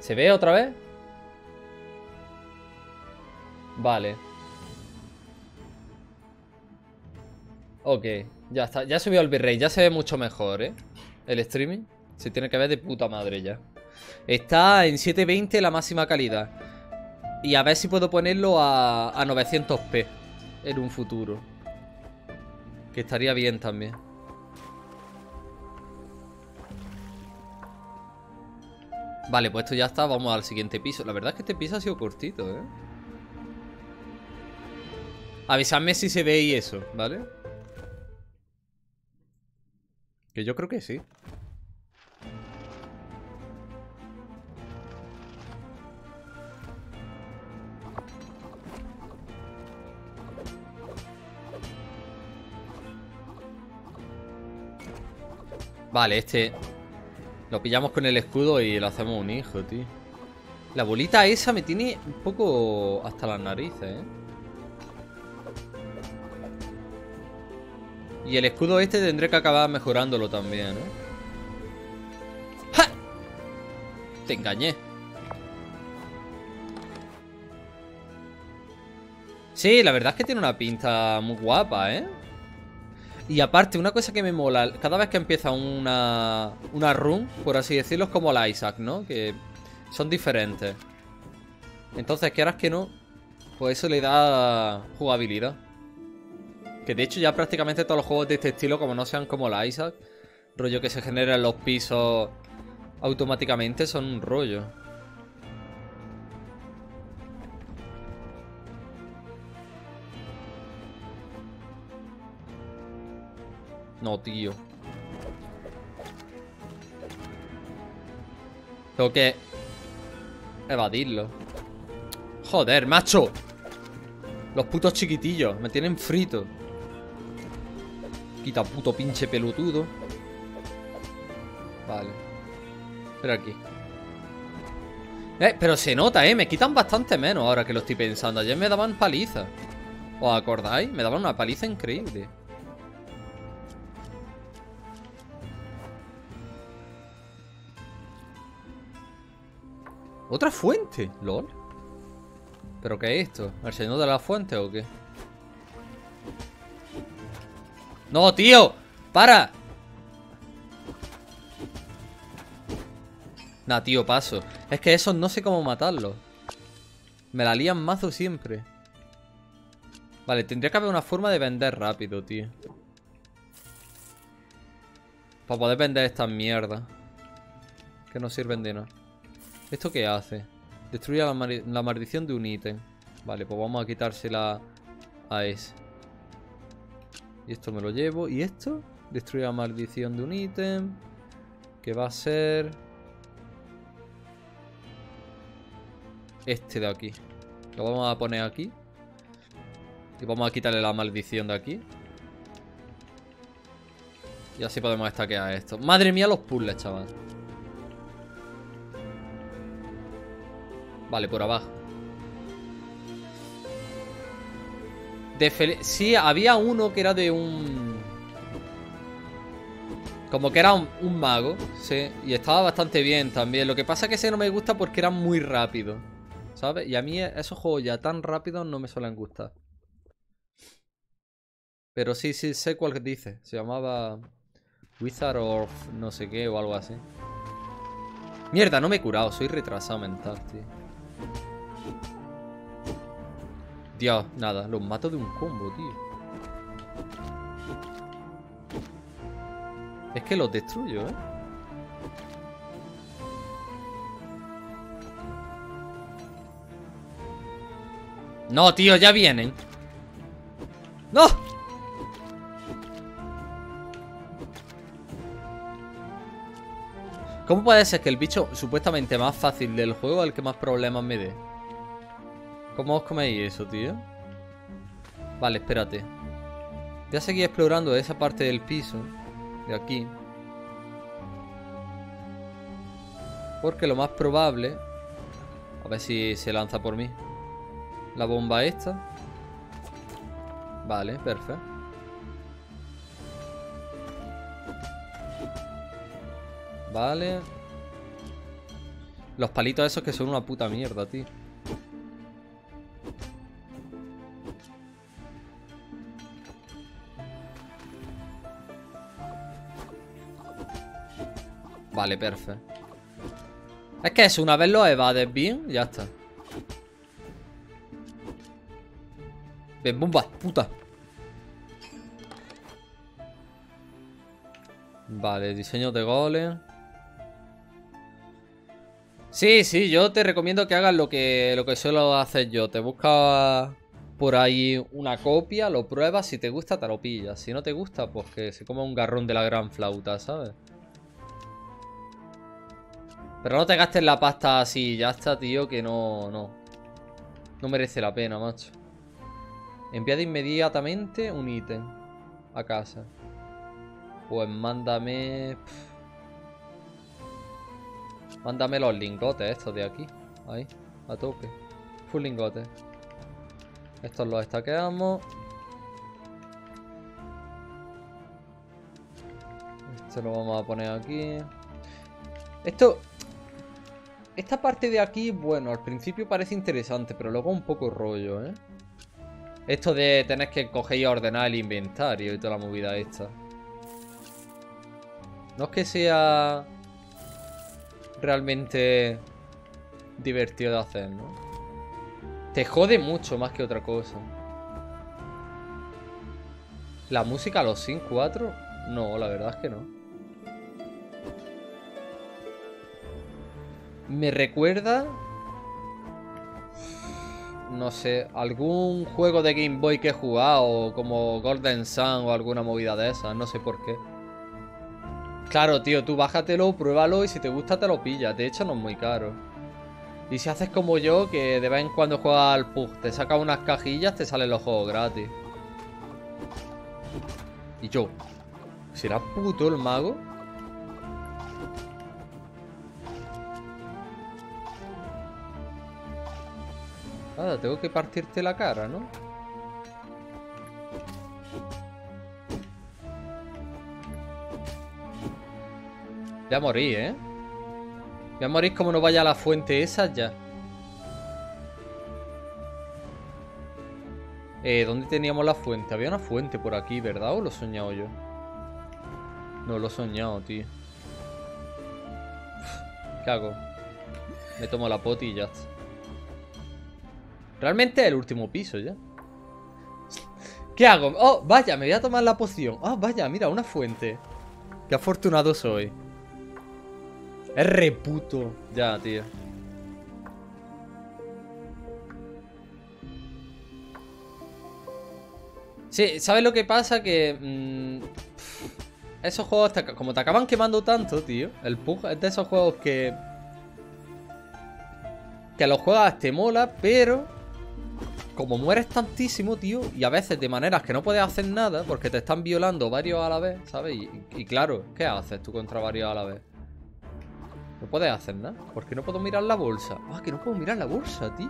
¿Se ve otra vez? Vale. Ok, ya está. Ya subió el bitrate. Ya se ve mucho mejor, ¿eh? El streaming se tiene que ver de puta madre ya. Está en 720 la máxima calidad. Y a ver si puedo ponerlo a 900p en un futuro. Que estaría bien también. Vale, pues esto ya está. Vamos al siguiente piso. La verdad es que este piso ha sido cortito, ¿eh? Avisadme si se ve y eso, ¿vale? Que yo creo que sí. Vale, este lo pillamos con el escudo y lo hacemos un hijo, tío. La bolita esa me tiene un poco hasta las narices, ¿eh? Y el escudo este tendré que acabar mejorándolo también, ¿eh? ¡Ja! Te engañé. Sí, la verdad es que tiene una pinta muy guapa, ¿eh? Y aparte, una cosa que me mola, cada vez que empieza una run, por así decirlo, es como la Isaac, ¿no? Que son diferentes. Entonces, quieras que no, pues eso le da jugabilidad. Que de hecho ya prácticamente todos los juegos de este estilo, como no sean como la Isaac, rollo que se generan los pisos automáticamente, son un rollo. No, tío. Tengo que evadirlo. Joder, macho. Los putos chiquitillos me tienen frito. Quita puto pinche pelotudo. Vale. Espera aquí. Pero se nota, me quitan bastante menos ahora que lo estoy pensando. Ayer me daban paliza. ¿Os acordáis? Me daban una paliza increíble. ¿Otra fuente? ¿Lol? ¿Pero qué es esto? ¿El señor de la fuente o qué? ¡No, tío! ¡Para! Nah, tío, paso. Es que esos no sé cómo matarlos. Me la lían mazo siempre. Vale, tendría que haber una forma de vender rápido, tío. Para poder vender estas mierdas. Que no sirven de nada. ¿Esto qué hace? Destruye la maldición de un ítem. Vale, pues vamos a quitársela a ese. Y esto me lo llevo. ¿Y esto? Destruye la maldición de un ítem. Que va a ser... este de aquí. Lo vamos a poner aquí. Y vamos a quitarle la maldición de aquí. Y así podemos stackear esto. Madre mía los puzzles, chaval. Vale, por abajo. Sí, había uno que era de un... como que era un mago, sí. Y estaba bastante bien también. Lo que pasa es que ese no me gusta porque era muy rápido, ¿sabes? Y a mí esos juegos ya tan rápidos no me suelen gustar. Pero sí, sí, sé cuál dice. Se llamaba Wizard of no sé qué o algo así. Mierda, no me he curado. Soy retrasado mental, tío. Dios, nada. Los mato de un combo, tío. Es que los destruyo, ¿eh? No, tío, ya vienen. ¡No! ¿Cómo puede ser que el bicho supuestamente más fácil del juego es el que más problemas me dé? ¿Cómo os coméis eso, tío? Vale, espérate. Voy a seguir explorando esa parte del piso. De aquí. Porque lo más probable... a ver si se lanza por mí. La bomba esta. Vale, perfecto. Vale. Los palitos esos que son una puta mierda, tío. Vale, perfecto. Es que eso, una vez lo evades bien, ya está. Ven, bomba, puta. Vale, diseño de golem. Sí, sí, yo te recomiendo que hagas lo que suelo hacer yo. Te buscas por ahí una copia, lo pruebas, si te gusta te lo pillas. Si no te gusta, pues que se coma un garrón de la gran flauta, ¿sabes? Pero no te gastes la pasta así, ya está, tío, que no merece la pena, macho. Envía de inmediatamente un ítem a casa. Pues mándame... Mándame los lingotes estos de aquí. Ahí, a tope. Full lingotes. Estos los estaqueamos. Este lo vamos a poner aquí. Esto... Esta parte de aquí, bueno, al principio parece interesante, pero luego un poco rollo, ¿eh? Esto de tener que coger y ordenar el inventario y toda la movida esta. No es que sea realmente divertido de hacer, ¿no? Te jode mucho más que otra cosa. ¿La música los Sims 4? No, la verdad es que no. Me recuerda... No sé, algún juego de Game Boy que he jugado, como Golden Sun o alguna movida de esas, no sé por qué. Claro, tío, tú bájatelo, pruébalo y si te gusta te lo pillas. De hecho, no es muy caro. Y si haces como yo, que de vez en cuando juegas al PUG, te sacas unas cajillas, te salen los juegos gratis. Y yo, ¿será puto el mago? Nada, tengo que partirte la cara, ¿no? Ya morí, ¿eh? Ya morís como no vaya a la fuente esa ya. ¿Dónde teníamos la fuente? Había una fuente por aquí, ¿verdad? ¿O lo he soñado yo? No, lo he soñado, tío. ¿Qué hago? Me tomo la poti y ya está. Realmente es el último piso ya. ¿Qué hago? Oh, vaya, me voy a tomar la poción. Oh, vaya, mira, una fuente. Qué afortunado soy. Es reputo. Ya, tío. Sí, ¿sabes lo que pasa? Que... esos juegos, como te acaban quemando tanto, tío. El PUG es de esos juegos que... Que los juegas te mola, pero... Como mueres tantísimo, tío, y a veces de maneras que no puedes hacer nada porque te están violando varios a la vez, ¿sabes? Y claro, ¿qué haces tú contra varios a la vez? No puedes hacer nada. ¿Por qué no puedo mirar la bolsa? Ah, que no puedo mirar la bolsa, tío.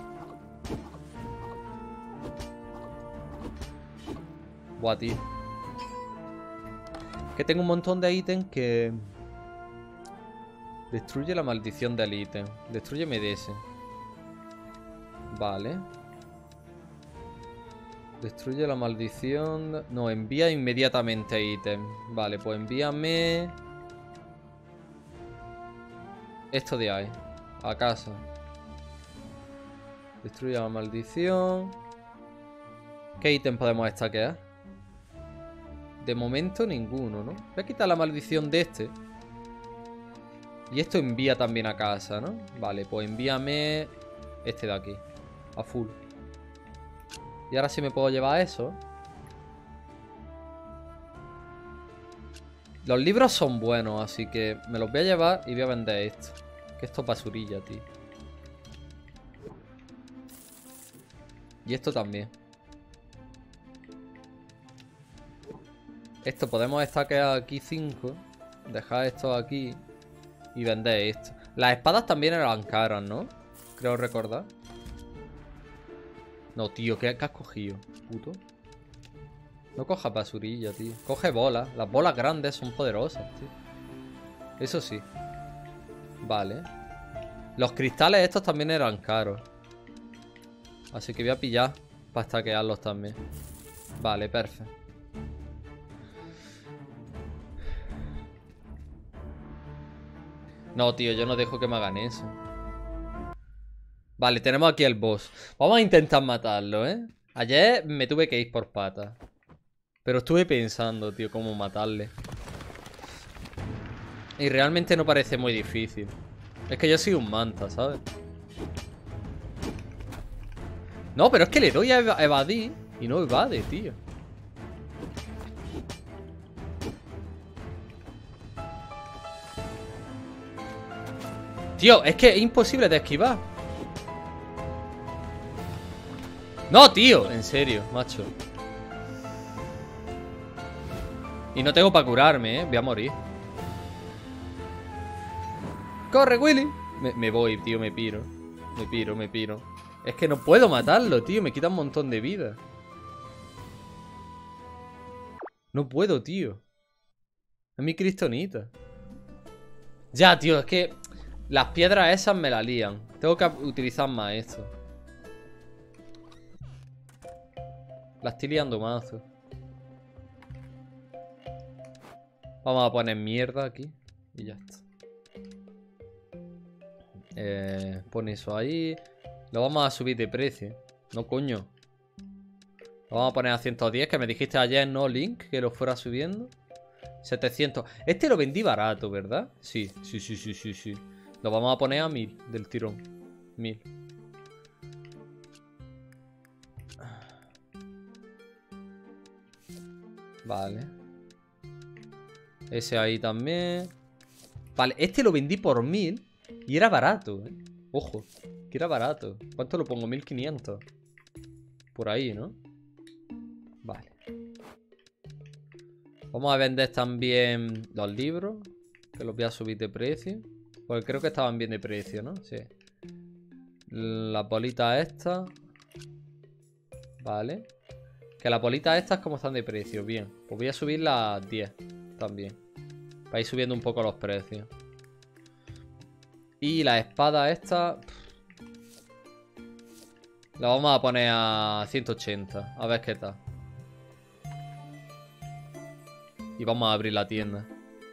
Buah, tío. Que tengo un montón de ítems que... Destruye la maldición del ítem. Destrúyeme de ese. Vale. Destruye la maldición... No, envía inmediatamente ítem. Vale, pues envíame... Esto de ahí. A casa. Destruye la maldición. ¿Qué ítem podemos estaquear? De momento ninguno, ¿no? Voy a quitar la maldición de este. Y esto envía también a casa, ¿no? Vale, pues envíame este de aquí. A full. Y ahora sí me puedo llevar eso. Los libros son buenos, así que me los voy a llevar y voy a vender esto. Que esto es basurilla, tío. Y esto también. Esto podemos estaquear aquí 5. Dejar esto aquí. Y vender esto. Las espadas también eran caras, ¿no? Creo recordar. No, tío, ¿qué has cogido? Puto. No cojas basurilla, tío. Coge bolas. Las bolas grandes son poderosas, tío. Eso sí. Vale. Los cristales estos también eran caros. Así que voy a pillar para stackearlos también. Vale, perfecto. No, tío, yo no dejo que me hagan eso. Vale, tenemos aquí el boss. Vamos a intentar matarlo, ¿eh? Ayer me tuve que ir por patas. Pero estuve pensando, tío, cómo matarle. Y realmente no parece muy difícil. Es que yo soy un manta, ¿sabes? No, pero es que le doy a evadir y no evade, tío. Tío, es que es imposible de esquivar. No, tío, en serio, macho. Y no tengo para curarme, voy a morir. ¡Corre, Willy! Me voy, tío, me piro. Me piro. Es que no puedo matarlo, tío, me quita un montón de vida. No puedo, tío. Es mi cristonita. Ya, tío, es que las piedras esas me la lían. Tengo que utilizar más esto. La estoy liando mazo. Vamos a poner mierda aquí. Y ya está. Pon eso ahí. Lo vamos a subir de precio. No, coño. Lo vamos a poner a 110, que me dijiste ayer, ¿no, Link? Que lo fuera subiendo. 700. Este lo vendí barato, ¿verdad? Sí. Lo vamos a poner a 1000 del tirón. 1000. Vale. Ese ahí también. Vale, este lo vendí por 1000 y era barato, ¿eh? Ojo, que era barato. ¿Cuánto lo pongo? 1500. Por ahí, ¿no? Vale. Vamos a vender también los libros, que los voy a subir de precio. Porque creo que estaban bien de precio, ¿no? Sí. Las bolitas estas. Vale. Que las bolitas estas como están de precio. Bien. Pues voy a subir las 10 también. Para ir subiendo un poco los precios. Y la espada esta la vamos a poner a 180. A ver qué tal. Y vamos a abrir la tienda.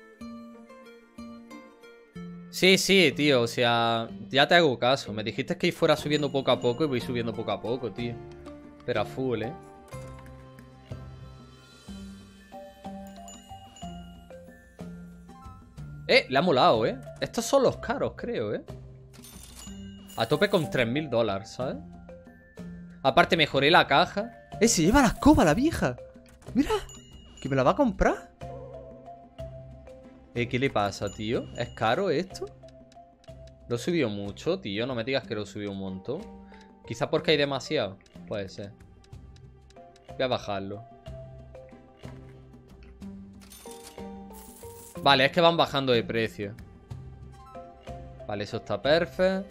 Sí, tío. O sea, ya te hago caso. Me dijiste que fuera subiendo poco a poco y voy subiendo poco a poco, tío. Pero a full, ¿eh? Le ha molado, ¿eh? Estos son los caros, creo, ¿eh? A tope con 3000 dólares, ¿sabes? Aparte mejoré la caja. Se lleva la escoba, la vieja. Mira, que me la va a comprar. ¿Qué le pasa, tío? ¿Es caro esto? Lo he subido mucho, tío. No me digas que lo he subido un montón. Quizá porque hay demasiado. Puede ser. Voy a bajarlo. Vale, es que van bajando de precio. Vale, eso está perfecto.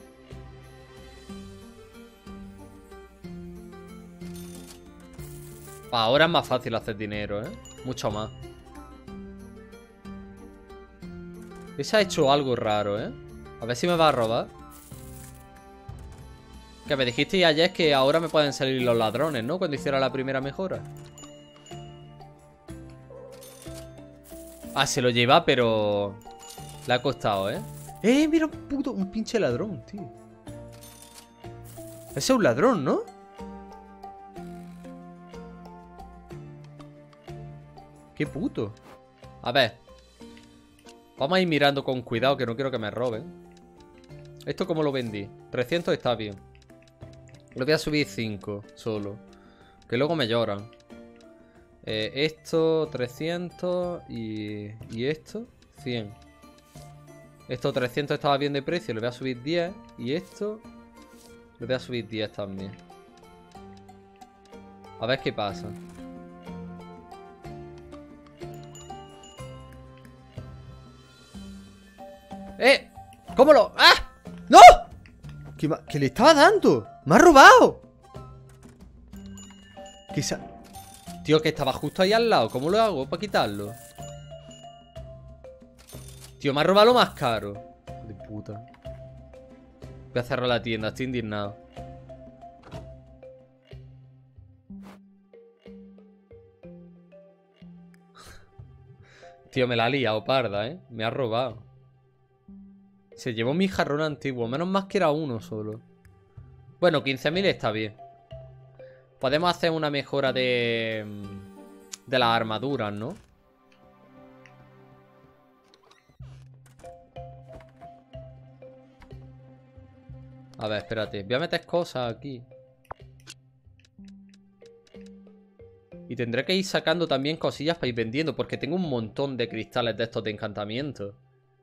Ahora es más fácil hacer dinero, ¿eh? Mucho más. Ese ha hecho algo raro, ¿eh? A ver si me va a robar. Que me dijiste ayer que ahora me pueden salir los ladrones, ¿no? Cuando hiciera la primera mejora. Ah, se lo lleva, pero le ha costado, ¿eh? Mira un pinche ladrón, tío. Ese es un ladrón, ¿no? Qué puto. A ver. Vamos a ir mirando con cuidado, que no quiero que me roben. ¿Esto cómo lo vendí? 300 está bien. Lo voy a subir 5 solo. Que luego me lloran. Esto 300 y esto 100. Esto 300 estaba bien de precio, le voy a subir 10. Y esto le voy a subir 10 también. A ver qué pasa. ¿Cómo lo...? ¡Ah! ¡No! ¿Qué le estaba dando? ¡Me ha robado! Tío, que estaba justo ahí al lado. ¿Cómo lo hago para quitarlo? Tío, me ha robado lo más caro. De puta. Voy a cerrar la tienda, estoy indignado. Tío, me la ha liado parda, ¿eh? Me ha robado. Se llevó mi jarrón antiguo. Menos más que era uno solo. Bueno, 15.000 está bien. Podemos hacer una mejora de las armaduras, ¿no? A ver, espérate. Voy a meter cosas aquí. Y tendré que ir sacando también cosillas para ir vendiendo. Porque tengo un montón de cristales de estos de encantamiento.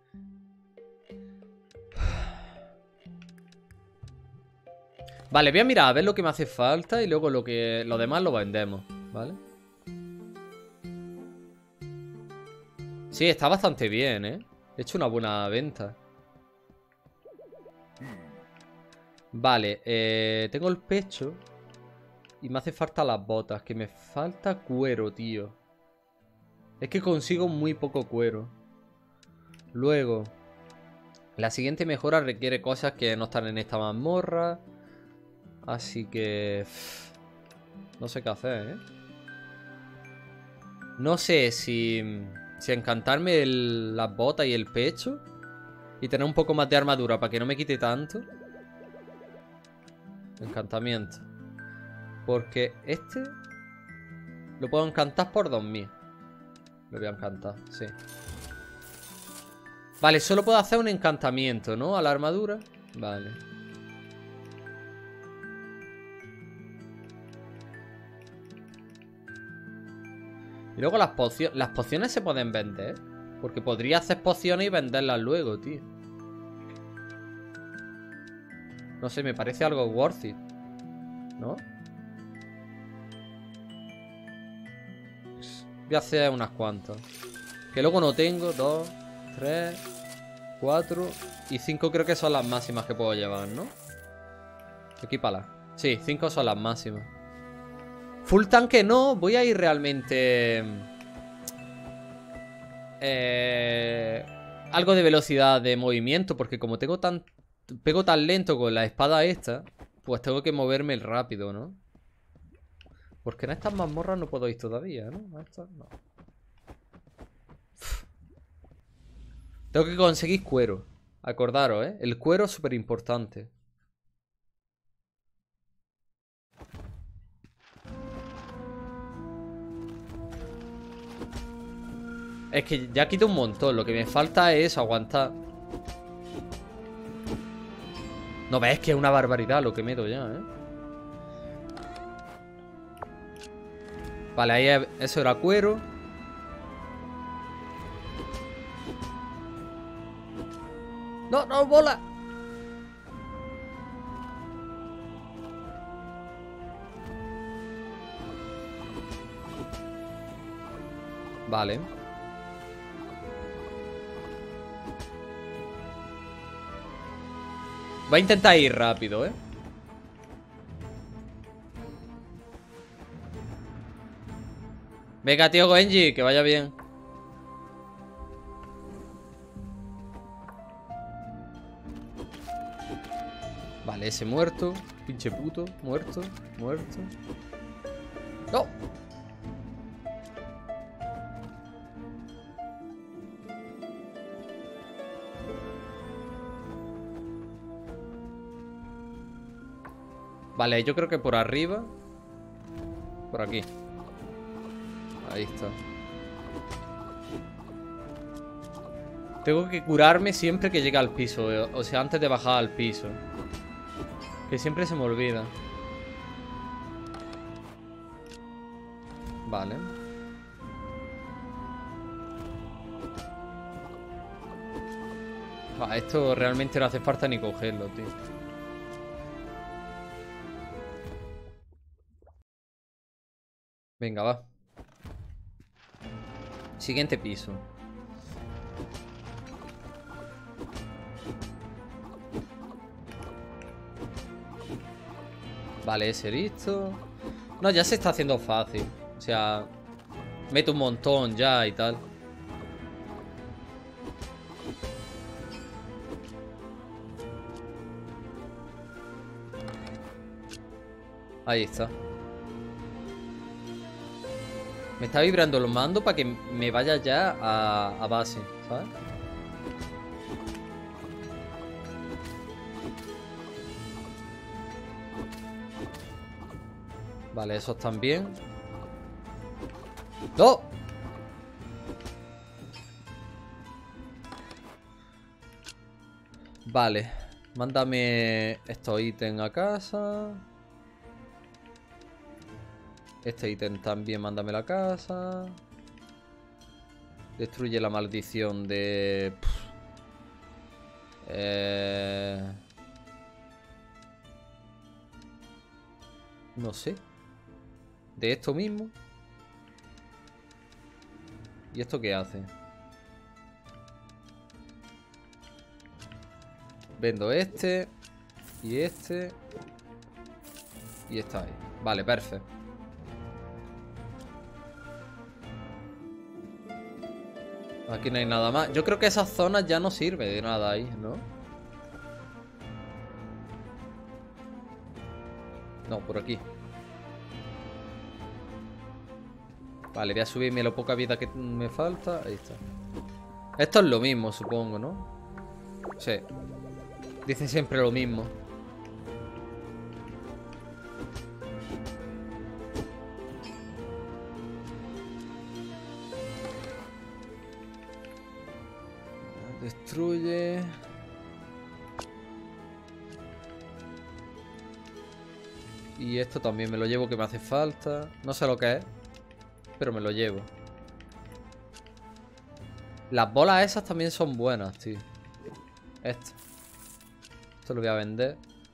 Vale, voy a mirar a ver lo que me hace falta. Y luego lo demás lo vendemos, ¿vale? Sí, está bastante bien, ¿eh? He hecho una buena venta. Vale, tengo el pecho. Y me hace falta las botas. Que me falta cuero, tío. Es que consigo muy poco cuero. Luego, la siguiente mejora requiere cosas que no están en esta mazmorra. Así que... no sé qué hacer, ¿eh? No sé si encantarme las botas y el pecho. Y tener un poco más de armadura para que no me quite tanto. Encantamiento. Porque este lo puedo encantar por 2000. Lo voy a encantar, sí. Vale, solo puedo hacer un encantamiento, ¿no? A la armadura. Vale. Y luego las pociones se pueden vender. Porque podría hacer pociones y venderlas luego, tío. No sé, me parece algo worth it, ¿no? Voy a hacer unas cuantas. Que luego no tengo. 2, 3, 4 y 5 creo que son las máximas que puedo llevar, ¿no? Equípalas. Sí, 5 son las máximas. Full tanque no. Voy a ir realmente... algo de velocidad de movimiento. Porque como pego tan lento con la espada esta, pues tengo que moverme rápido, ¿no? Porque en estas mazmorras no puedo ir todavía, ¿no? Estas no. Tengo que conseguir cuero. Acordaros, ¿eh? El cuero es súper importante. Es que ya quito un montón. Lo que me falta es aguantar. No ves que es una barbaridad lo que meto ya, ¿eh? Vale, ahí eso era cuero. No, no, bola. Vale. Va a intentar ir rápido, ¿eh? Venga, tío Genji, que vaya bien. Vale, ese muerto. Pinche puto. Muerto. Muerto. ¡No! Vale, yo creo que por arriba. Por aquí. Ahí está. Tengo que curarme siempre que llegue al piso. O sea, antes de bajar al piso. Que siempre se me olvida. Vale. Esto realmente no hace falta ni cogerlo, tío. Venga, va. Siguiente piso. Vale, ese listo. No, ya se está haciendo fácil. O sea, meto un montón ya y tal. Ahí está. Me está vibrando los mandos para que me vaya ya a base, ¿sabes? Vale, esos también. ¡No! Vale. Mándame estos ítems a casa. Este ítem también mándame a casa. Destruye la maldición de... No sé. De esto mismo. ¿Y esto qué hace? Vendo este. Y este. Y está ahí. Vale, perfecto. Aquí no hay nada más. Yo creo que esas zonas ya no sirve de nada ahí, ¿no? No, por aquí. Vale, voy a subirme lo poca vida que me falta. Ahí está. Esto es lo mismo, supongo, ¿no? Sí. Dicen siempre lo mismo. Destruye. Y esto también me lo llevo, que me hace falta. No sé lo que es, pero me lo llevo. Las bolas esas también son buenas, tío. Esto lo voy a vender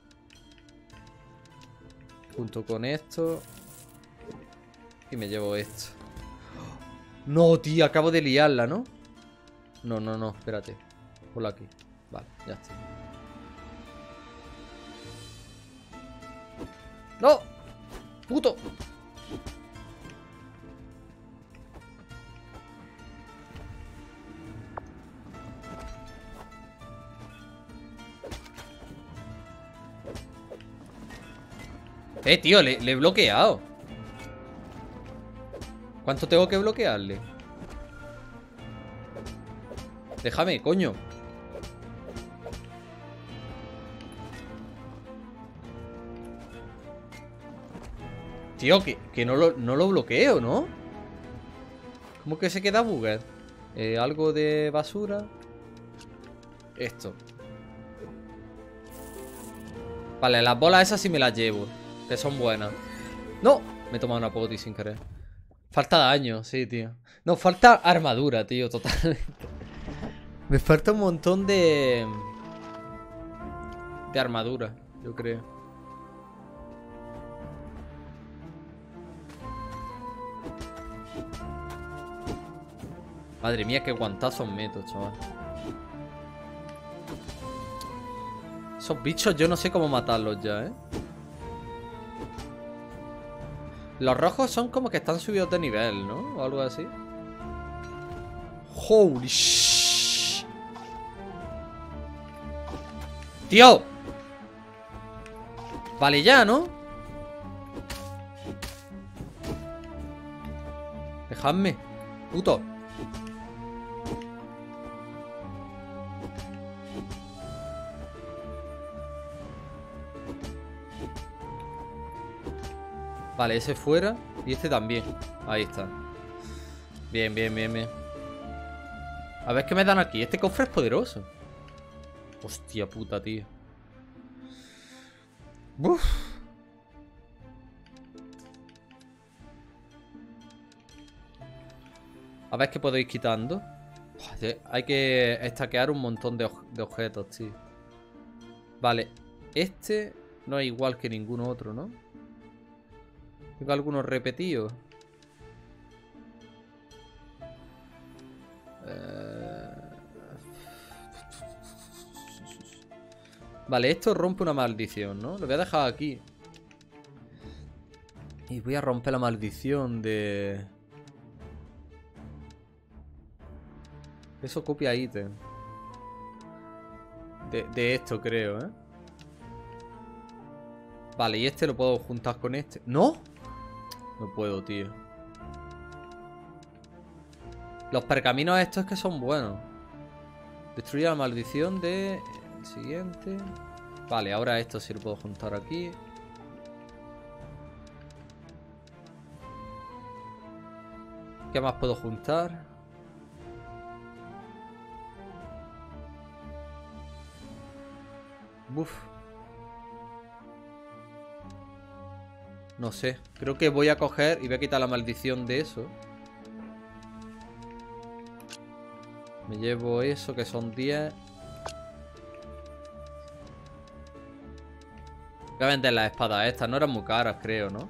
junto con esto. Y me llevo esto. No, tío, acabo de liarla, ¿no? No, no, no, espérate. Ponlo aquí. Vale, ya está. ¡No! ¡Puto! Tío, le he bloqueado. ¿Cuánto tengo que bloquearle? Déjame, coño. Tío, que no lo bloqueo, ¿no? ¿Cómo que se queda bugged? Algo de basura. Esto. Vale, las bolas esas sí me las llevo. Que son buenas. ¡No! Me he tomado una poti sin querer. Falta daño, sí, tío. No, falta armadura, tío, totalmente. Me falta un montón de armadura, yo creo. Madre mía, qué guantazos meto, chaval. Esos bichos yo no sé cómo matarlos ya, ¿eh? Los rojos son como que están subidos de nivel, ¿no? O algo así. Holy shit. ¡Tío! Vale ya, ¿no? Dejadme. Puto. Vale, ese fuera. Y este también. Ahí está. Bien, bien, bien, bien. A ver qué me dan aquí. Este cofre es poderoso. Hostia puta, tío. Uf. A ver qué puedo ir quitando. Hay que estaquear un montón de objetos, tío. Vale. Este no es igual que ningún otro, ¿no? Tengo algunos repetidos. Vale, esto rompe una maldición, ¿no? Lo voy a dejar aquí. Y voy a romper la maldición de... Eso copia ítem. De esto, creo, ¿eh? Vale, y este lo puedo juntar con este. ¿No? No puedo, tío. Los pergaminos estos es que son buenos. Destruye la maldición de... El siguiente. Vale, ahora esto sí lo puedo juntar aquí. ¿Qué más puedo juntar? Buf. No sé. Creo que voy a coger y voy a quitar la maldición de eso. Me llevo eso, que son 10. Voy a vender las espadas estas. No eran muy caras, creo, ¿no?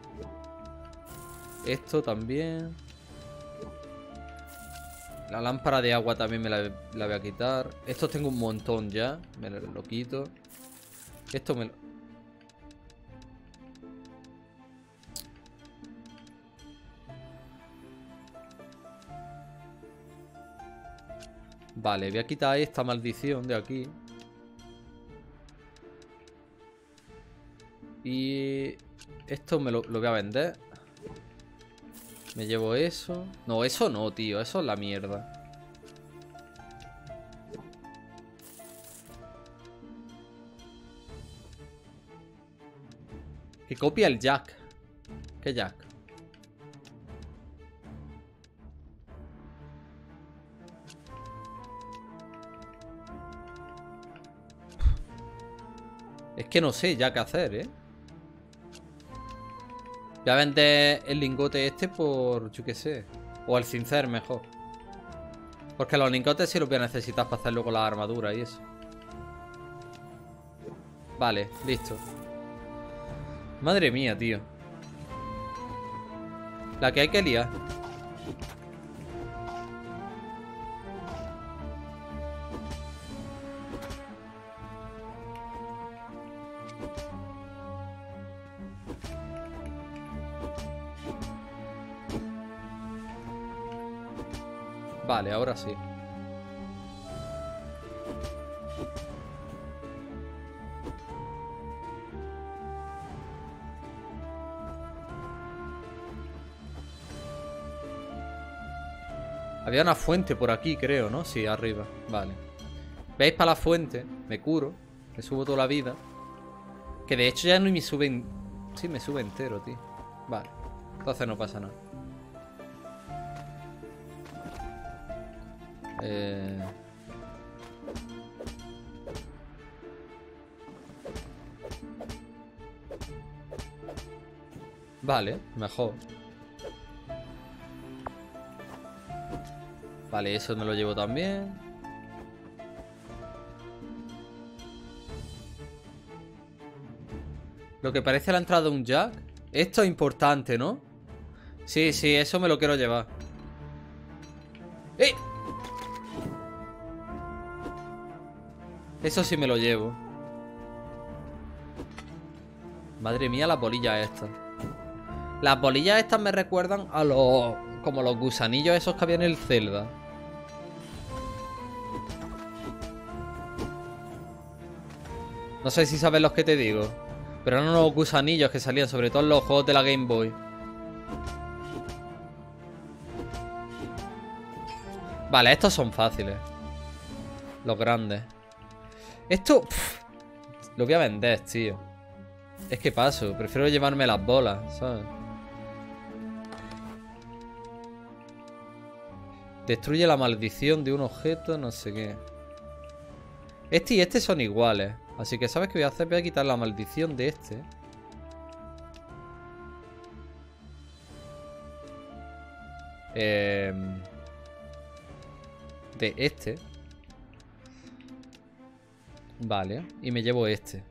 Esto también. La lámpara de agua también me la voy a quitar. Estos tengo un montón ya. Me lo quito. Esto me lo... Vale, voy a quitar esta maldición de aquí. Y... Esto me lo voy a vender. Me llevo eso. No, eso no, tío. Eso es la mierda. Que copia el Jack. ¿Qué Jack? Es que no sé ya qué hacer, ¿eh? Voy a vender el lingote este por... Yo qué sé. O el cincel mejor. Porque los lingotes sí los voy a necesitar para hacer luego la armadura y eso. Vale, listo. Madre mía, tío. La que hay que liar. Vale, ahora sí. Había una fuente por aquí, creo, ¿no? Sí, arriba. Vale. ¿Veis para la fuente? Me curo. Me subo toda la vida. Que de hecho ya no me sube... Sí, me sube entero, tío. Vale. Entonces no pasa nada. Vale, mejor. Vale, eso me lo llevo también. Lo que parece la entrada de un jack. Esto es importante, ¿no? Sí, sí, eso me lo quiero llevar. ¡Eh! Eso sí me lo llevo. Madre mía, las bolillas estas. Las bolillas estas me recuerdan a los... Como los gusanillos esos que había en el Zelda. No sé si sabes los que te digo. Pero eran unos gusanillos que salían sobre todo en los juegos de la Game Boy. Vale, estos son fáciles. Los grandes. Esto... lo voy a vender, tío. Es que paso. Prefiero llevarme las bolas, ¿sabes? Destruye la maldición de un objeto, no sé qué. Este y este son iguales. Así que ¿sabes qué voy a hacer? Voy a quitar la maldición de este. De este. Vale. Y me llevo este.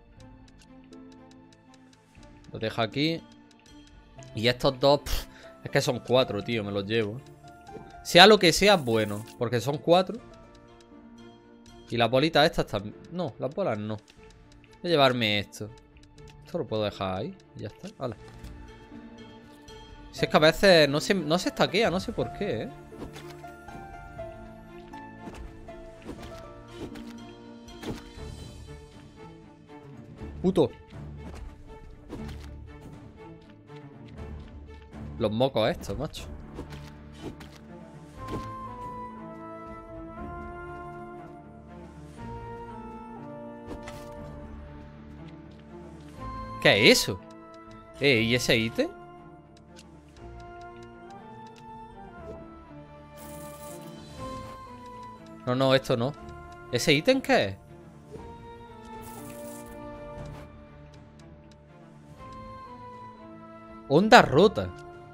Lo dejo aquí. Y estos dos... es que son 4, tío. Me los llevo. Sea lo que sea, bueno. Porque son 4. Y las bolitas estas también. No, las bolas no. Voy a llevarme esto. Esto lo puedo dejar ahí. Y ya está. Vale. Si es que a veces no se estaquea. No sé por qué, Puto. Los mocos estos, macho. ¿Qué es eso? ¿Y ese ítem? No, no, esto no. ¿Ese ítem qué es? Onda rota.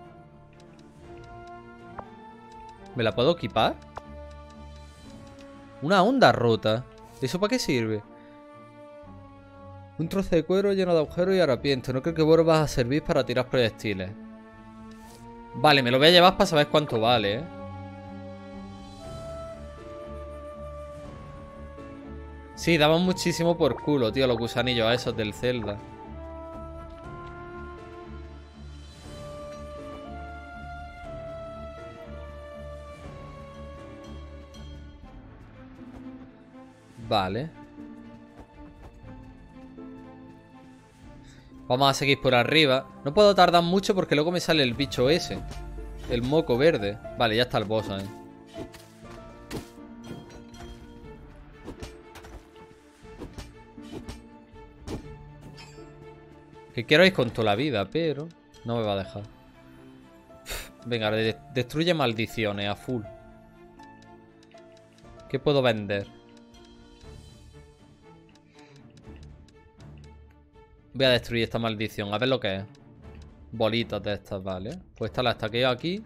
¿Me la puedo equipar? Una onda rota. ¿Eso para qué sirve? Un trozo de cuero lleno de agujeros y harapientos. No creo que vuelvas a servir para tirar proyectiles. Vale, me lo voy a llevar para saber cuánto vale, ¿eh? Sí, daban muchísimo por culo, tío, los gusanillos esos del Zelda. Vale. Vamos a seguir por arriba. No puedo tardar mucho porque luego me sale el bicho ese. El moco verde. Vale, ya está el boss ahí. Que quiero ir con toda la vida, pero no me va a dejar. Venga, destruye maldiciones a full. ¿Qué puedo vender? Voy a destruir esta maldición, a ver lo que es. Bolitas de estas, vale. Pues esta la estaqueo aquí.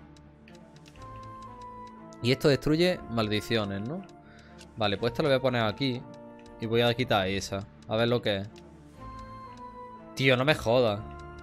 Y esto destruye maldiciones, ¿no? Vale, pues esto lo voy a poner aquí. Y voy a quitar esa. A ver lo que es. Tío, no me jodas.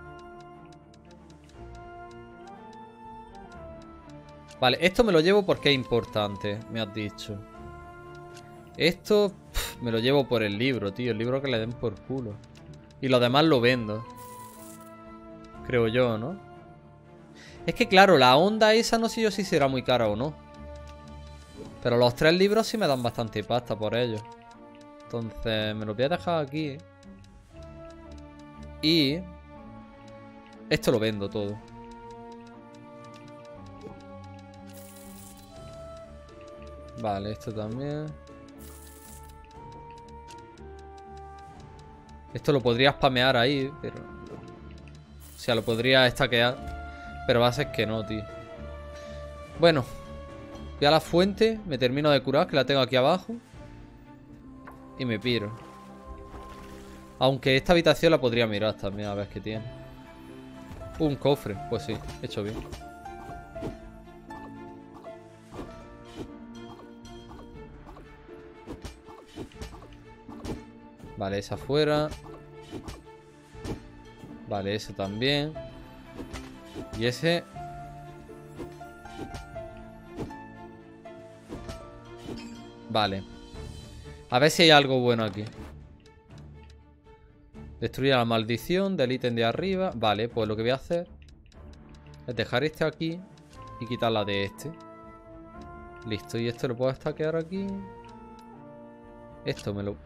Vale, esto me lo llevo porque es importante, me has dicho. Esto me lo llevo por el libro, tío. El libro que le den por culo. Y lo demás lo vendo. Creo yo, ¿no? Es que claro, la onda esa no sé yo si será muy cara o no. Pero los 3 libros sí me dan bastante pasta por ellos. Entonces me lo voy a dejar aquí. Y esto lo vendo todo. Vale, esto también. Esto lo podría spamear ahí, pero... O sea, lo podría stackear. Pero va a ser que no, tío. Bueno. Voy a la fuente. Me termino de curar, que la tengo aquí abajo. Y me piro. Aunque esta habitación la podría mirar también, a ver qué tiene. Un cofre. Pues sí, he hecho bien. Vale, esa afuera. Vale, ese también. Y ese... Vale. A ver si hay algo bueno aquí. Destruir la maldición del ítem de arriba. Vale, pues lo que voy a hacer es dejar este aquí y quitar la de este. Listo, y esto lo puedo stackear aquí. Esto me lo...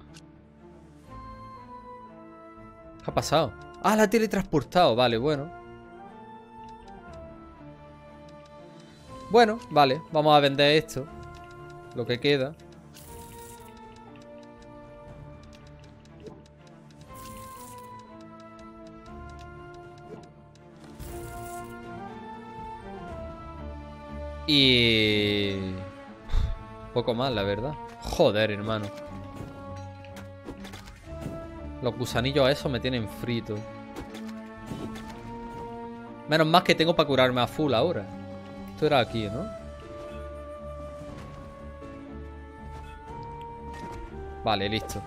¿Qué ha pasado? ¡Ah, la ha teletransportado! Vale, bueno. Bueno, vale. Vamos a vender esto. Lo que queda. Y... poco más, la verdad. Joder, hermano. Los gusanillos esos me tienen frito. Menos mal que tengo para curarme a full ahora. Esto era aquí, ¿no? Vale, listo.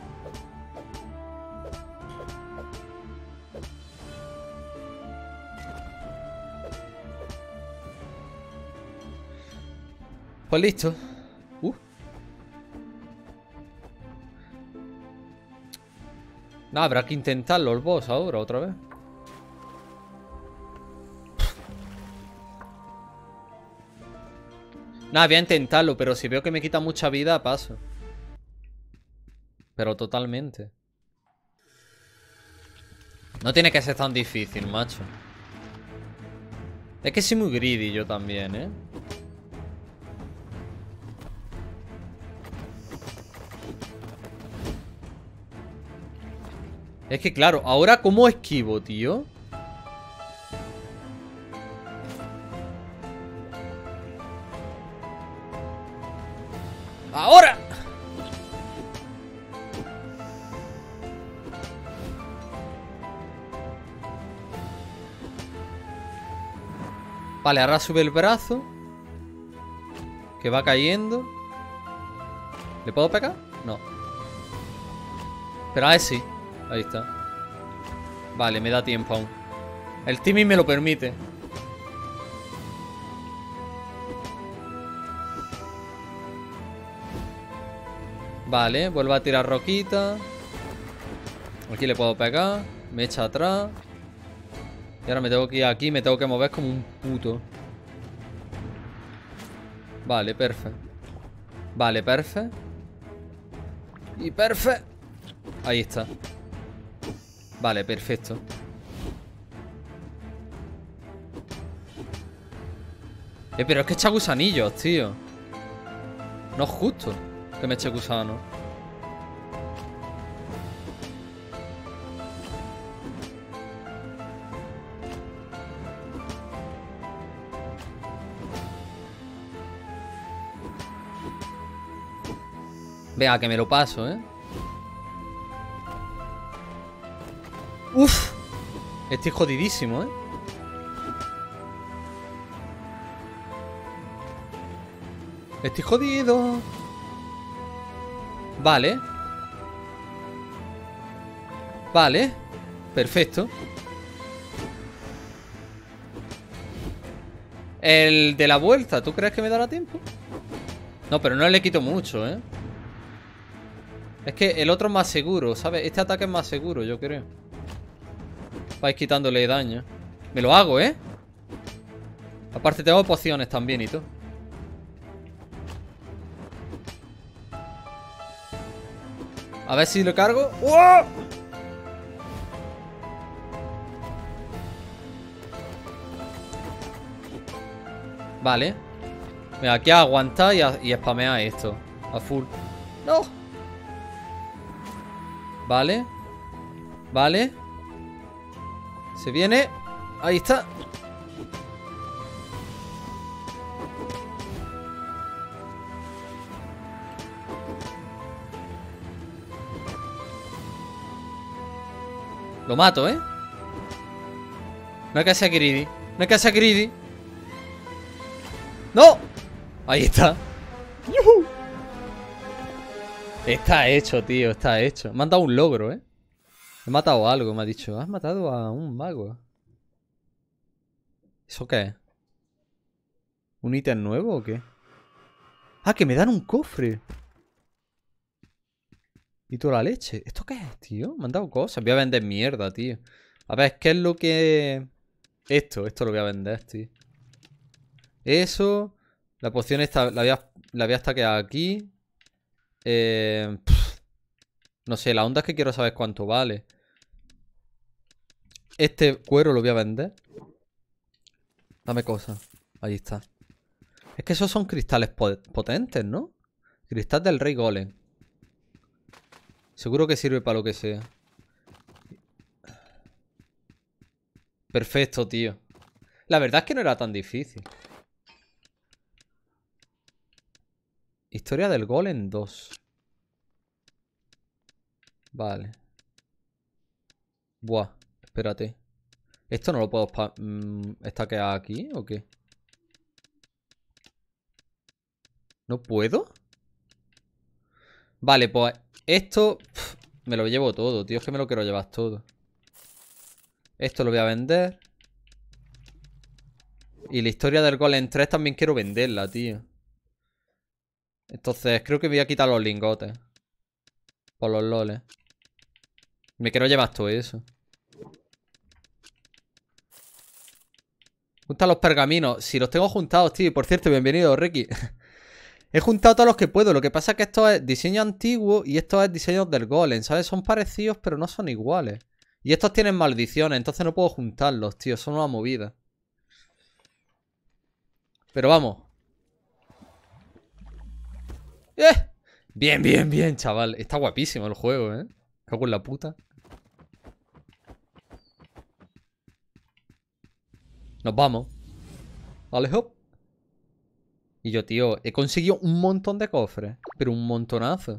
Pues listo. No, habrá que intentarlo el boss ahora, otra vez. Nada, voy a intentarlo, pero si veo que me quita mucha vida, paso. Pero totalmente. No tiene que ser tan difícil, macho. Es que soy muy greedy yo también, ¿eh? Es que claro, ahora ¿cómo esquivo, tío? ¡Ahora! Vale, ahora sube el brazo. Que va cayendo. ¿Le puedo pegar? No. Pero a ver sí. Ahí está. Vale, me da tiempo aún. El timing me lo permite. Vale, vuelvo a tirar roquita. Aquí le puedo pegar. Me echa atrás. Y ahora me tengo que ir aquí. Me tengo que mover como un puto. Vale, perfecto. Vale, perfecto. Y perfecto. Ahí está. Vale, perfecto. Pero es que echa gusanillos, tío. No es justo que me eche gusano. Venga, que me lo paso, ¿eh? ¡Uf! Estoy jodidísimo, ¿eh? Estoy jodido. Vale. Vale. Perfecto. El de la vuelta, ¿tú crees que me dará tiempo? No, pero no le quito mucho, ¿eh? Es que el otro es más seguro, ¿sabes? Este ataque es más seguro, yo creo. Vais quitándole daño. Me lo hago, ¿eh? Aparte tengo pociones también y todo. A ver si lo cargo. ¡Wow! Vale. Venga, aquí a aguantar y spamear esto. A full. ¡No! Vale. Vale. Se viene. Ahí está. Lo mato, ¿eh? No hay que ser greedy. No hay que ser greedy. ¡No! Ahí está. ¡Yuhu! Está hecho, tío. Está hecho. Me han dado un logro, ¿eh? He matado algo, me ha dicho. Has matado a un mago. ¿Eso qué es? ¿Un ítem nuevo o qué? Ah, que me dan un cofre. Y toda la leche. ¿Esto qué es, tío? Me han dado cosas. Voy a vender mierda, tío. A ver, ¿qué es lo que...? Esto lo voy a vender, tío. Eso. La poción esta la voy a stackear aquí. No sé, la onda es que quiero saber cuánto vale. Este cuero lo voy a vender. Dame cosas. Ahí está. Es que esos son cristales potentes, ¿no? Cristal del Rey Golem. Seguro que sirve para lo que sea. Perfecto, tío. La verdad es que no era tan difícil. Historia del Golem 2. Vale. Buah, espérate. ¿Esto no lo puedo stackear aquí o qué? ¿No puedo? Vale, pues esto me lo llevo todo, tío. Es que me lo quiero llevar todo. Esto lo voy a vender. Y la historia del Golem 3 también quiero venderla, tío. Entonces creo que voy a quitar los lingotes. Por los loles. Me quiero llevar todo eso. Junta los pergaminos. Si los tengo juntados, tío. Por cierto, bienvenido, Ricky. He juntado todos los que puedo. Lo que pasa es que esto es diseño antiguo y esto es diseño del Golem, ¿sabes? Son parecidos, pero no son iguales. Y estos tienen maldiciones, entonces no puedo juntarlos, tío. Son una movida. Pero vamos. ¡Eh! Bien, bien, bien, chaval. Está guapísimo el juego, ¿eh? Cago en la puta. Nos vamos. Vale, hop. Y yo, tío, he conseguido un montón de cofres. Pero un montonazo.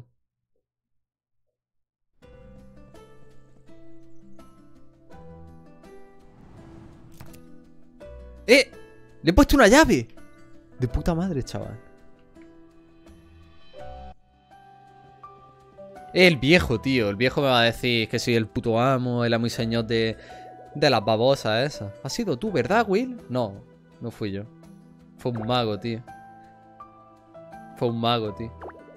¡Eh! Le he puesto una llave. De puta madre, chaval. El viejo, tío. El viejo me va a decir que soy el puto amo, el amo y señor de las babosas esas. ¿Has sido tú, verdad, Will? No, no fui yo. Fue un mago, tío. Fue un mago, tío.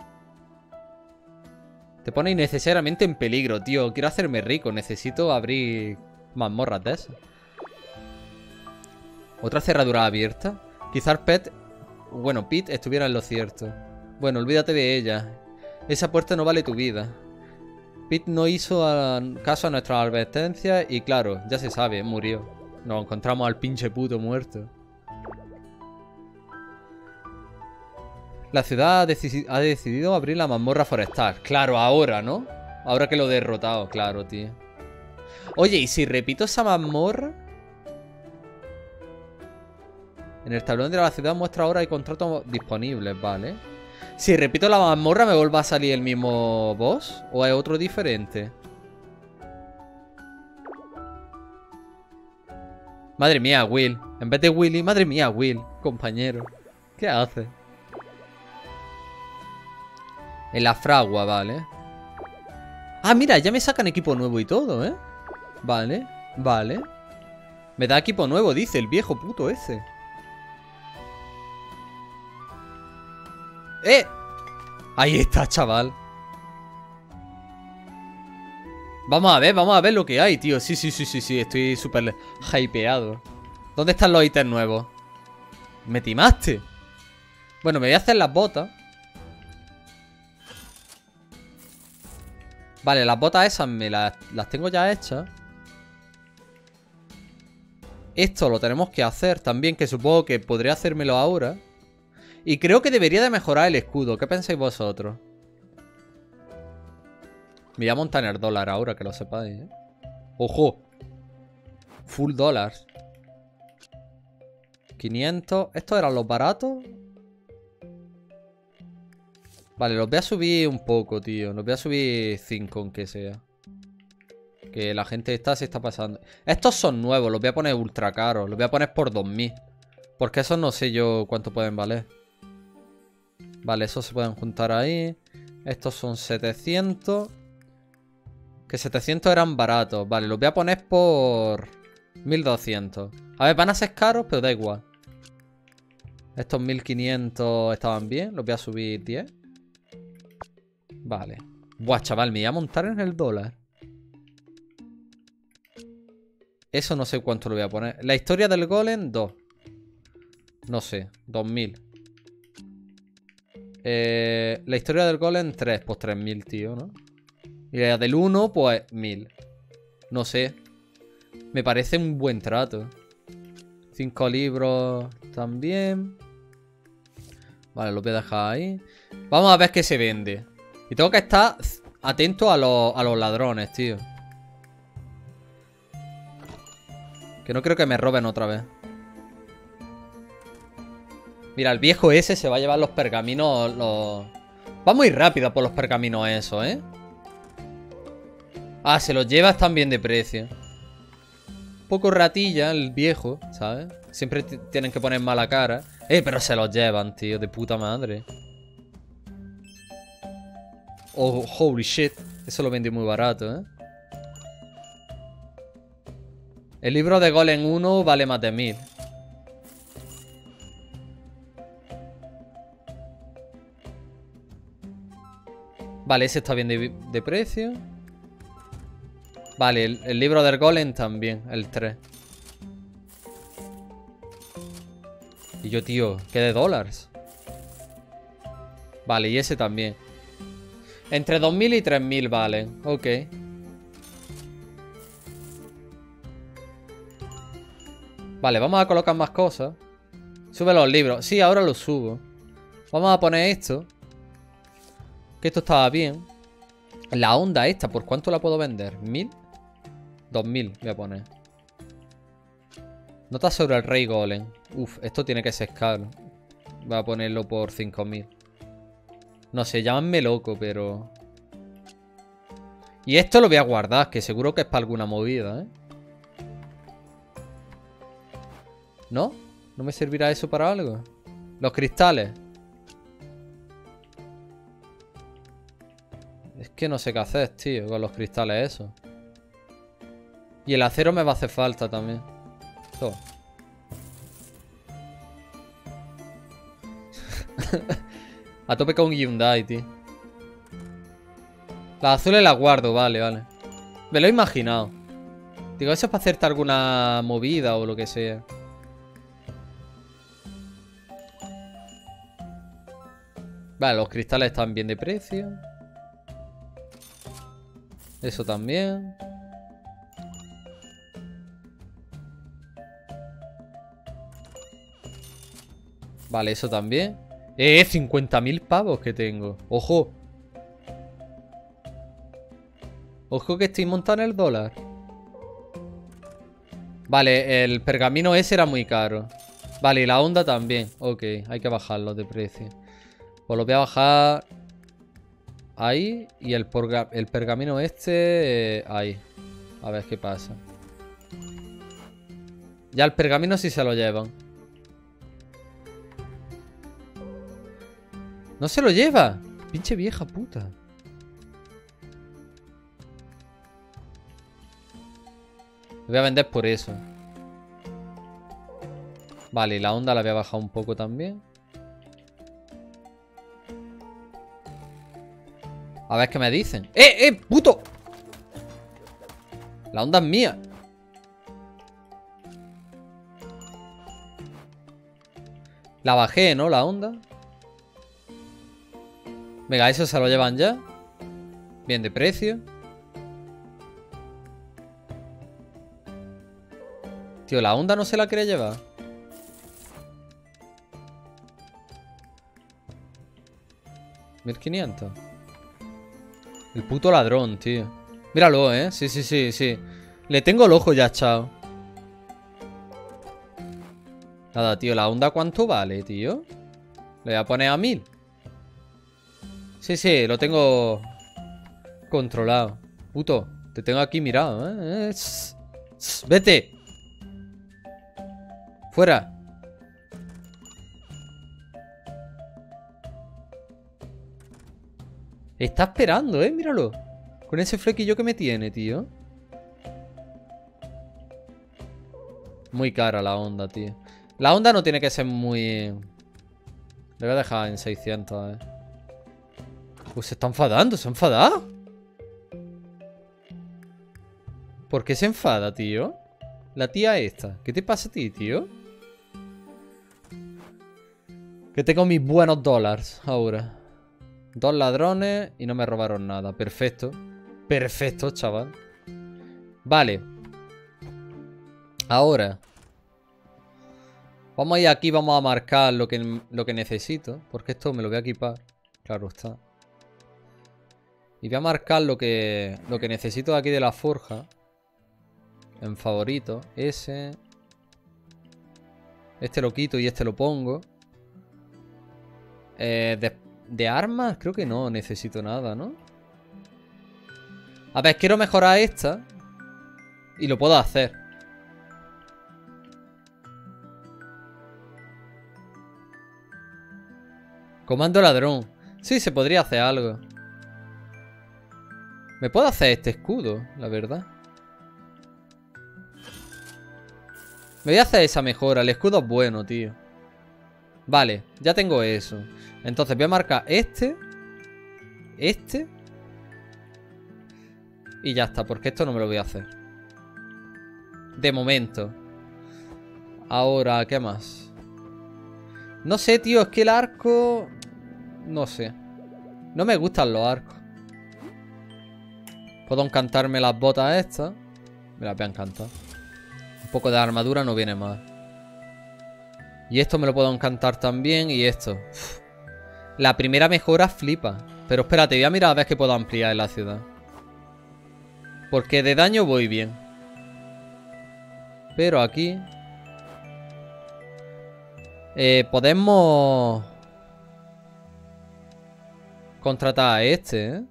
Te pone innecesariamente en peligro, tío. Quiero hacerme rico. Necesito abrir mazmorras de esas. Otra cerradura abierta. Quizás Pete... Bueno, Pete estuviera en lo cierto. Bueno, olvídate de ella. Esa puerta no vale tu vida. Pete no hizo caso a nuestras advertencias y claro, ya se sabe, murió. Nos encontramos al pinche puto muerto. La ciudad ha decidido abrir la mazmorra forestal. Claro, ahora, ¿no? Ahora que lo he derrotado, claro, tío. Oye, ¿y si repito esa mazmorra? En el tablón de la ciudad muestra ahora hay contratos disponibles, ¿vale? Si repito la mazmorra, ¿me vuelve a salir el mismo boss? ¿O es otro diferente? Madre mía, Will. En vez de Willy, madre mía, Will. Compañero. ¿Qué hace? En la fragua, vale. Ah, mira, ya me sacan equipo nuevo y todo, ¿eh? Vale, vale. Me da equipo nuevo, dice el viejo puto ese. ¡Eh! Ahí está, chaval. Vamos a ver lo que hay, tío. Sí, sí, sí, sí, sí. Estoy súper hypeado. ¿Dónde están los ítems nuevos? ¿Me timaste? Bueno, me voy a hacer las botas. Vale, las botas esas las tengo ya hechas. Esto lo tenemos que hacer también, que supongo que podría hacérmelo ahora. Y creo que debería de mejorar el escudo. ¿Qué pensáis vosotros? Me voy a montar en el dólar ahora, que lo sepáis, ¿eh? ¡Ojo! Full dólares. 500. ¿Estos eran los baratos? Vale, los voy a subir un poco, tío. Los voy a subir 5, aunque sea. Que la gente esta se está pasando. Estos son nuevos, los voy a poner ultra caros. Los voy a poner por 2000. Porque esos no sé yo cuánto pueden valer. Vale, esos se pueden juntar ahí. Estos son 700. Que 700 eran baratos. Vale, los voy a poner por 1200. A ver, van a ser caros, pero da igual. Estos 1500 estaban bien. Los voy a subir 10. Vale. Buah, chaval, me voy a montar en el dólar. Eso no sé cuánto lo voy a poner. La historia del golem, 2. No sé, 2000. La historia del golem, 3. Pues 3000, tío, ¿no? Y la del 1, pues 1000. No sé. Me parece un buen trato. 5 libros también. Vale, lo voy a dejar ahí. Vamos a ver qué se vende. Y tengo que estar atento a los ladrones, tío. Que no creo que me roben otra vez. Mira, el viejo ese se va a llevar los pergaminos. Va muy rápido por los pergaminos eso, ¿eh? Ah, se los lleva, están bien de precio. Poco ratilla el viejo, ¿sabes? Siempre tienen que poner mala cara. Pero se los llevan, tío, de puta madre. Oh, holy shit. Eso lo vendí muy barato, ¿eh? El libro de Golem 1 vale más de 1000. Vale, ese está bien de precio. Vale, el libro del Golem también, el 3. Y yo, tío, ¿qué de dólares? Vale, y ese también. Entre 2000 y 3000 valen. Ok. Vale, vamos a colocar más cosas. Sube los libros. Sí, ahora los subo. Vamos a poner esto. Que esto estaba bien. La onda esta, ¿por cuánto la puedo vender? ¿1000? 2000 voy a poner. Nota sobre el rey golem. Uf, esto tiene que ser caro. Voy a ponerlo por 5000. No sé, llámanme loco, pero... Y esto lo voy a guardar, que seguro que es para alguna movida, ¿eh? ¿No? ¿No me servirá eso para algo? Los cristales. Es que no sé qué hacer, tío, con los cristales eso. Y el acero me va a hacer falta también. Todo. A tope con Hyundai, tío. Las azules las guardo, vale, vale. Me lo he imaginado. Digo, eso es para hacerte alguna movida o lo que sea. Vale, los cristales están bien de precio. Eso también. Vale, eso también. 50.000 pavos que tengo. Ojo. Ojo que estoy montando el dólar. Vale, el pergamino ese era muy caro. Vale, y la onda también. Ok, hay que bajarlo de precio. Pues lo voy a bajar ahí. Y el pergamino este ahí. A ver qué pasa. Ya el pergamino sí se lo llevan. No se lo lleva. Pinche vieja puta. Lo voy a vender por eso. Vale, y la onda la voy a bajar un poco también. A ver qué me dicen. ¡Puto! La onda es mía. La bajé, ¿no? La onda. Venga, eso se lo llevan ya. Bien de precio. Tío, la onda no se la quiere llevar. $1500. El puto ladrón, tío. Míralo, ¿eh? Sí, sí, sí, sí. Le tengo el ojo ya, chao. Nada, tío. ¿La onda cuánto vale, tío? Le voy a poner a 1000. Sí, sí, lo tengo controlado. Puto, te tengo aquí mirado, ¿eh? ¡Vete! ¡Fuera! Está esperando, ¿eh? Míralo. Con ese flequillo que me tiene, tío. Muy cara la onda, tío. La onda no tiene que ser muy... Le voy a dejar en 600, Pues se está enfadando, se ha enfadado. ¿Por qué se enfada, tío? La tía esta. ¿Qué te pasa a ti, tío? Que tengo mis buenos dólares ahora. 2 ladrones y no me robaron nada. Perfecto. Perfecto, chaval. Vale. Ahora. Vamos a ir aquí, vamos a marcar lo que necesito. Porque esto me lo voy a equipar. Claro está. Y voy a marcar lo que necesito de aquí de la forja. En favorito. Ese. Este lo quito y este lo pongo. De armas creo que no necesito nada, ¿no? A ver, quiero mejorar esta. Y lo puedo hacer. Comando ladrón. Sí, se podría hacer algo. Me puedo hacer este escudo, la verdad. Me voy a hacer esa mejora. El escudo es bueno, tío. Vale, ya tengo eso. Entonces voy a marcar este. Este. Y ya está, porque esto no me lo voy a hacer. De momento. Ahora, ¿qué más? No sé, tío, es que el arco... No sé. No me gustan los arcos. Puedo encantarme las botas estas. Me las voy a encantar. Un poco de armadura no viene mal. Y esto me lo puedo encantar también. Y esto. Uf. La primera mejora flipa. Pero espérate, voy a mirar a ver qué puedo ampliar en la ciudad. Porque de daño voy bien. Pero aquí... podemos... contratar a este, ¿eh?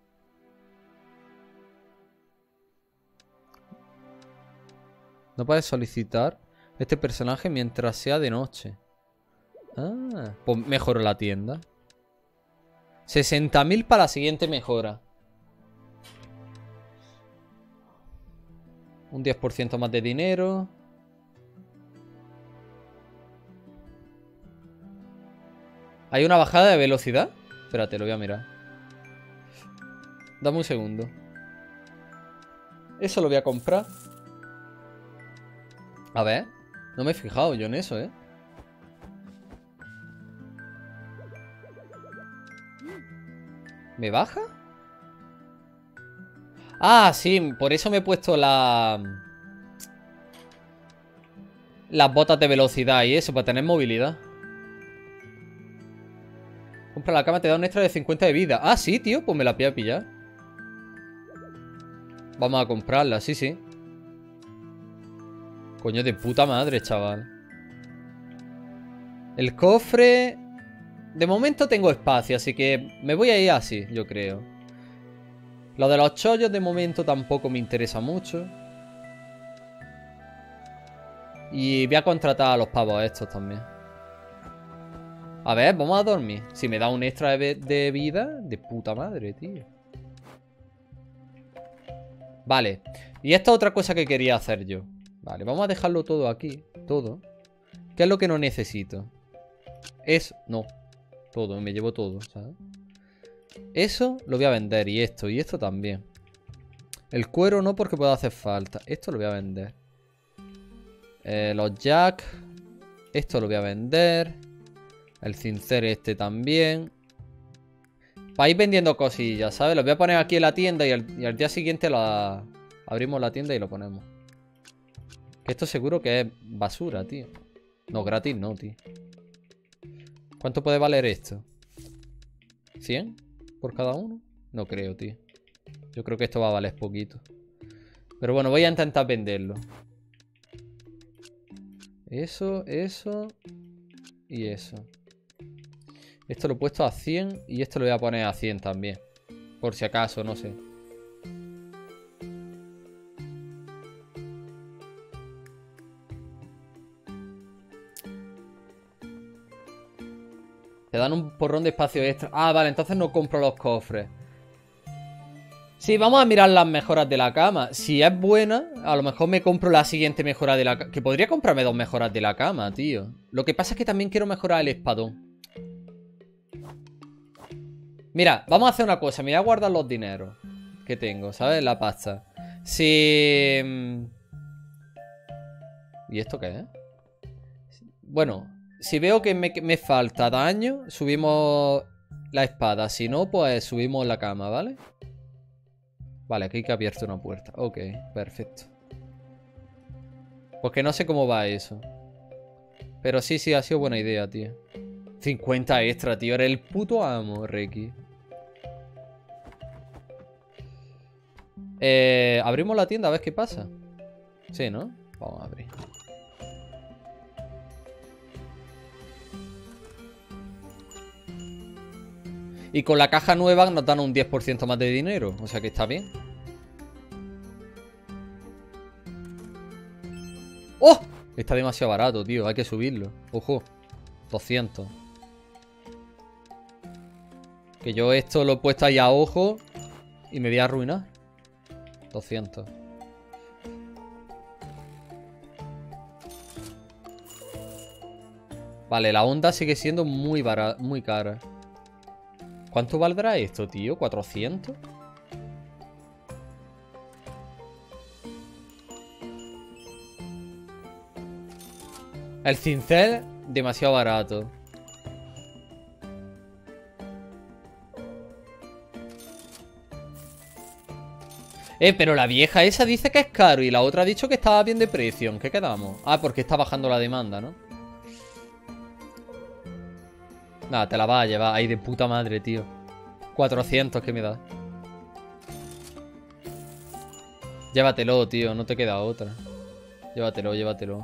No puedes solicitar este personaje mientras sea de noche. Ah, pues mejoro la tienda. 60.000 para la siguiente mejora. Un 10% más de dinero. ¿Hay una bajada de velocidad? Espérate, lo voy a mirar. Dame un segundo. Eso lo voy a comprar. A ver. No me he fijado yo en eso, ¿eh? ¿Me baja? Ah, sí, por eso me he puesto las botas de velocidad y eso, para tener movilidad. Compra la cama, te da un extra de 50 de vida. Ah, sí, tío, pues me la voy a pillar. Vamos a comprarla, sí, sí. Coño de puta madre, chaval. El cofre... De momento tengo espacio, así que me voy a ir así, yo creo. Lo de los chollos de momento tampoco me interesa mucho. Y voy a contratar a los pavos estos también. A ver, vamos a dormir. Si me da un extra de vida, de puta madre, tío. Vale. Y esta es otra cosa que quería hacer yo. Vale, vamos a dejarlo todo aquí. Todo. ¿Qué es lo que no necesito? No. Todo, me llevo todo, ¿sabes? Eso lo voy a vender. Y esto también. El cuero no, porque puede hacer falta. Esto lo voy a vender. Los jack. Esto lo voy a vender. El cincel este también. Para ir vendiendo cosillas, ¿sabes? Lo voy a poner aquí en la tienda y al día siguiente abrimos la tienda y lo ponemos. Que esto seguro que es basura, tío. No, gratis no, tío. ¿Cuánto puede valer esto? ¿100 por cada uno? No creo, tío. Yo creo que esto va a valer poquito. Pero bueno, voy a intentar venderlo. Eso y eso. Esto lo he puesto a 100 y esto lo voy a poner a 100 también. Por si acaso, no sé. Te dan un porrón de espacio extra. Ah, vale, entonces no compro los cofres. Sí, vamos a mirar las mejoras de la cama. Si es buena, a lo mejor me compro la siguiente mejora de la cama. Que podría comprarme 2 mejoras de la cama, tío. Lo que pasa es que también quiero mejorar el espadón. Mira, vamos a hacer una cosa. Me voy a guardar los dineros que tengo, ¿sabes? La pasta. Si... ¿Y esto qué es? Bueno, si veo que me falta daño, subimos la espada. Si no, pues subimos la cama, ¿vale? Vale, aquí hay que abierto una puerta. Ok, perfecto. Porque no sé cómo va eso. Pero sí, ha sido buena idea, tío. 50 extra, tío. Eres el puto amo, Reiki. Abrimos la tienda a ver qué pasa. Sí, ¿no? Vamos a abrir. Y con la caja nueva nos dan un 10% más de dinero. O sea que está bien. ¡Oh! Está demasiado barato, tío. Hay que subirlo. Ojo. 200. Que yo esto lo he puesto ahí a ojo y me voy a arruinar. 200. Vale, la onda sigue siendo muy barata, muy cara. ¿Cuánto valdrá esto, tío? ¿400? El cincel, demasiado barato. Pero la vieja esa dice que es caro y la otra ha dicho que estaba bien de precio. ¿En qué quedamos? Ah, porque está bajando la demanda, ¿no? Nada, te la vas a llevar. Ahí de puta madre, tío. 400 que me da. Llévatelo, tío. No te queda otra. Llévatelo, llévatelo.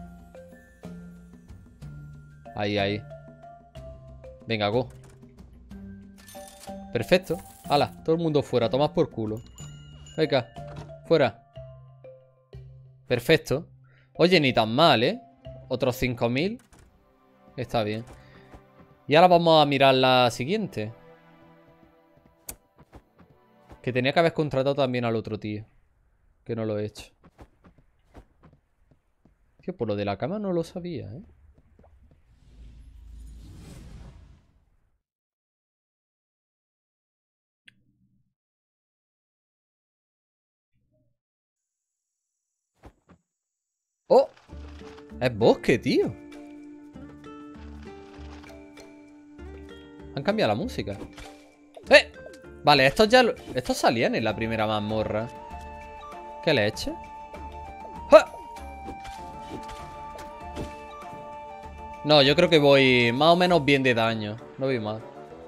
Ahí, ahí. Venga, go. Perfecto. Hala, todo el mundo fuera. Tomas por culo. Venga, fuera. Perfecto. Oye, ni tan mal, ¿eh? Otros 5000. Está bien. Y ahora vamos a mirar la siguiente. Que tenía que haber contratado también al otro tío. Que no lo he hecho. Tío, por lo de la cama no lo sabía, ¿eh? ¡Oh! Es bosque, tío. Han cambiado la música. ¡Eh! Vale, estos ya... Estos salían en la primera mazmorra. ¿Qué leche? ¡Ja! No, yo creo que voy más o menos bien de daño. No voy mal.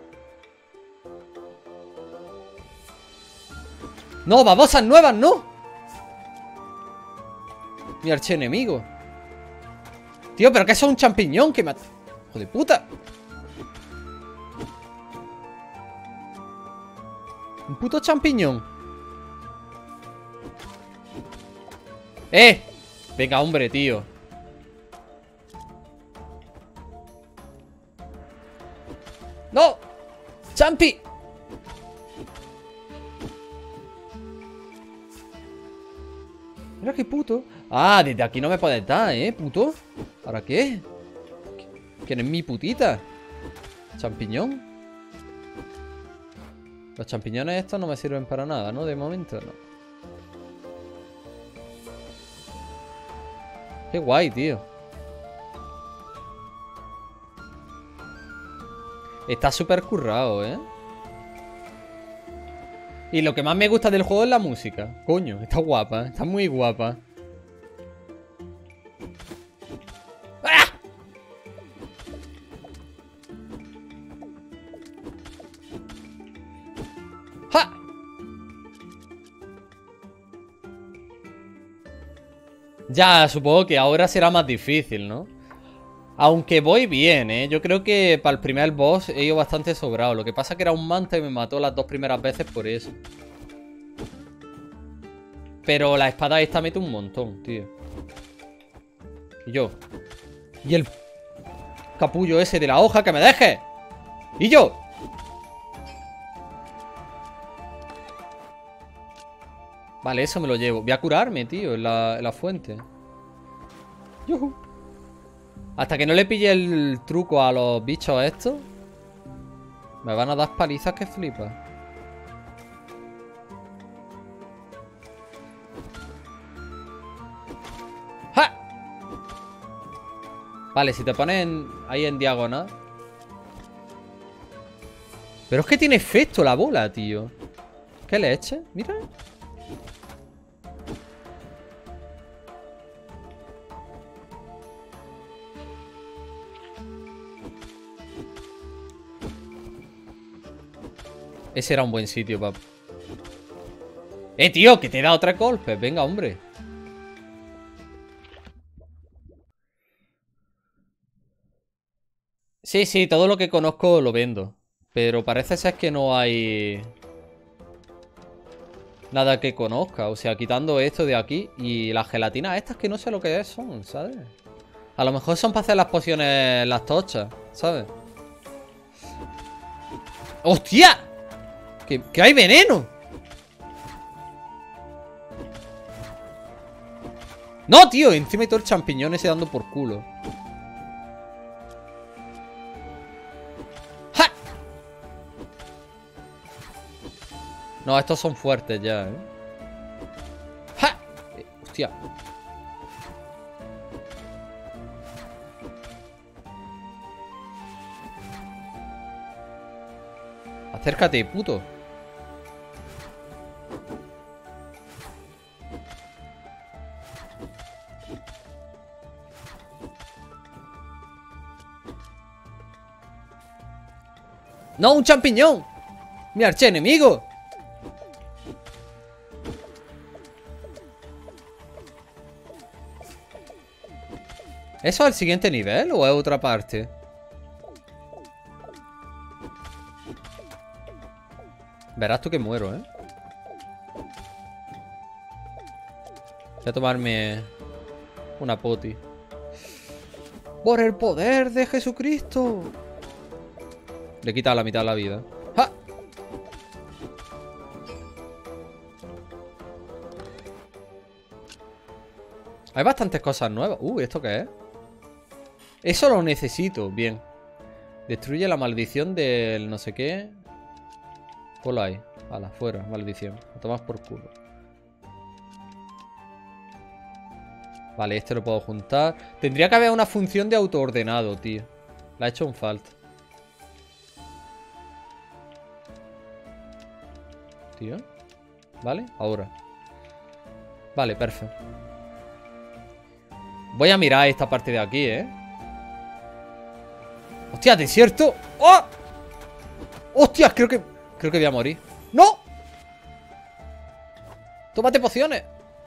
¡No! ¡Babosas nuevas, no! Mi archienemigo. Tío, pero que eso es un champiñón que me... ¡Hijo de puta! Un puto champiñón. ¡Eh! Venga, hombre, tío. ¡No! ¡Champi! Mira qué puto. Ah, desde aquí no me puedes dar, puto. ¿Para qué? ¿Quién es mi putita? ¿Champiñón? Los champiñones estos no me sirven para nada, ¿no? De momento, no. Qué guay, tío. Está súper currado, ¿eh? Y lo que más me gusta del juego es la música. Coño, está guapa, está muy guapa. ¡Ah! ¡Ja! Ya, supongo que ahora será más difícil, ¿no? Aunque voy bien, ¿eh? Yo creo que para el primer boss he ido bastante sobrado. Lo que pasa es que era un manta y me mató las 2 primeras veces por eso. Pero la espada esta mete un montón, tío. Y yo. Y el capullo ese de la hoja, ¡que me deje! Y yo. Vale, eso me lo llevo. Voy a curarme, tío, en la fuente. ¡Yuhu! Hasta que no le pille el truco a los bichos estos, me van a dar palizas que flipa. ¡Ja! Vale, si te pones ahí en diagonal. Pero es que tiene efecto la bola, tío. ¿Qué le eche? Mira. Ese era un buen sitio, pap. Tío, que te he dado 3 golpes. Venga, hombre. Sí, sí, todo lo que conozco lo vendo. Pero parece ser que no hay nada que conozca. O sea, quitando esto de aquí y las gelatinas estas que no sé lo que son, ¿sabes? A lo mejor son para hacer las pociones, las tochas, ¿sabes? ¡Hostia! ¡Que hay veneno! No, tío, encima hay todo el champiñón ese dando por culo. ¡Ja! No, estos son fuertes ya, ¿eh? ¡Ja! Hostia. Acércate, puto. ¡No, un champiñón! ¡Mi archienemigo! ¿Eso es el siguiente nivel o es otra parte? Verás tú que muero, ¿eh? Voy a tomarme una poti. ¡Por el poder de Jesucristo! Le he quitado la mitad de la vida. ¡Ja! Hay bastantes cosas nuevas. ¿Esto qué es? Eso lo necesito. Bien. Destruye la maldición del no sé qué. Ponlo ahí. Hala, fuera, maldición. Lo tomas por culo. Vale, este lo puedo juntar. Tendría que haber una función de autoordenado, tío. La he hecho en falta. Tío. Vale, ahora. Vale, perfecto. Voy a mirar esta parte de aquí, ¿eh? ¡Hostia, desierto! ¡Oh! ¡Hostias! Creo que voy a morir. ¡No! ¡Tómate pociones!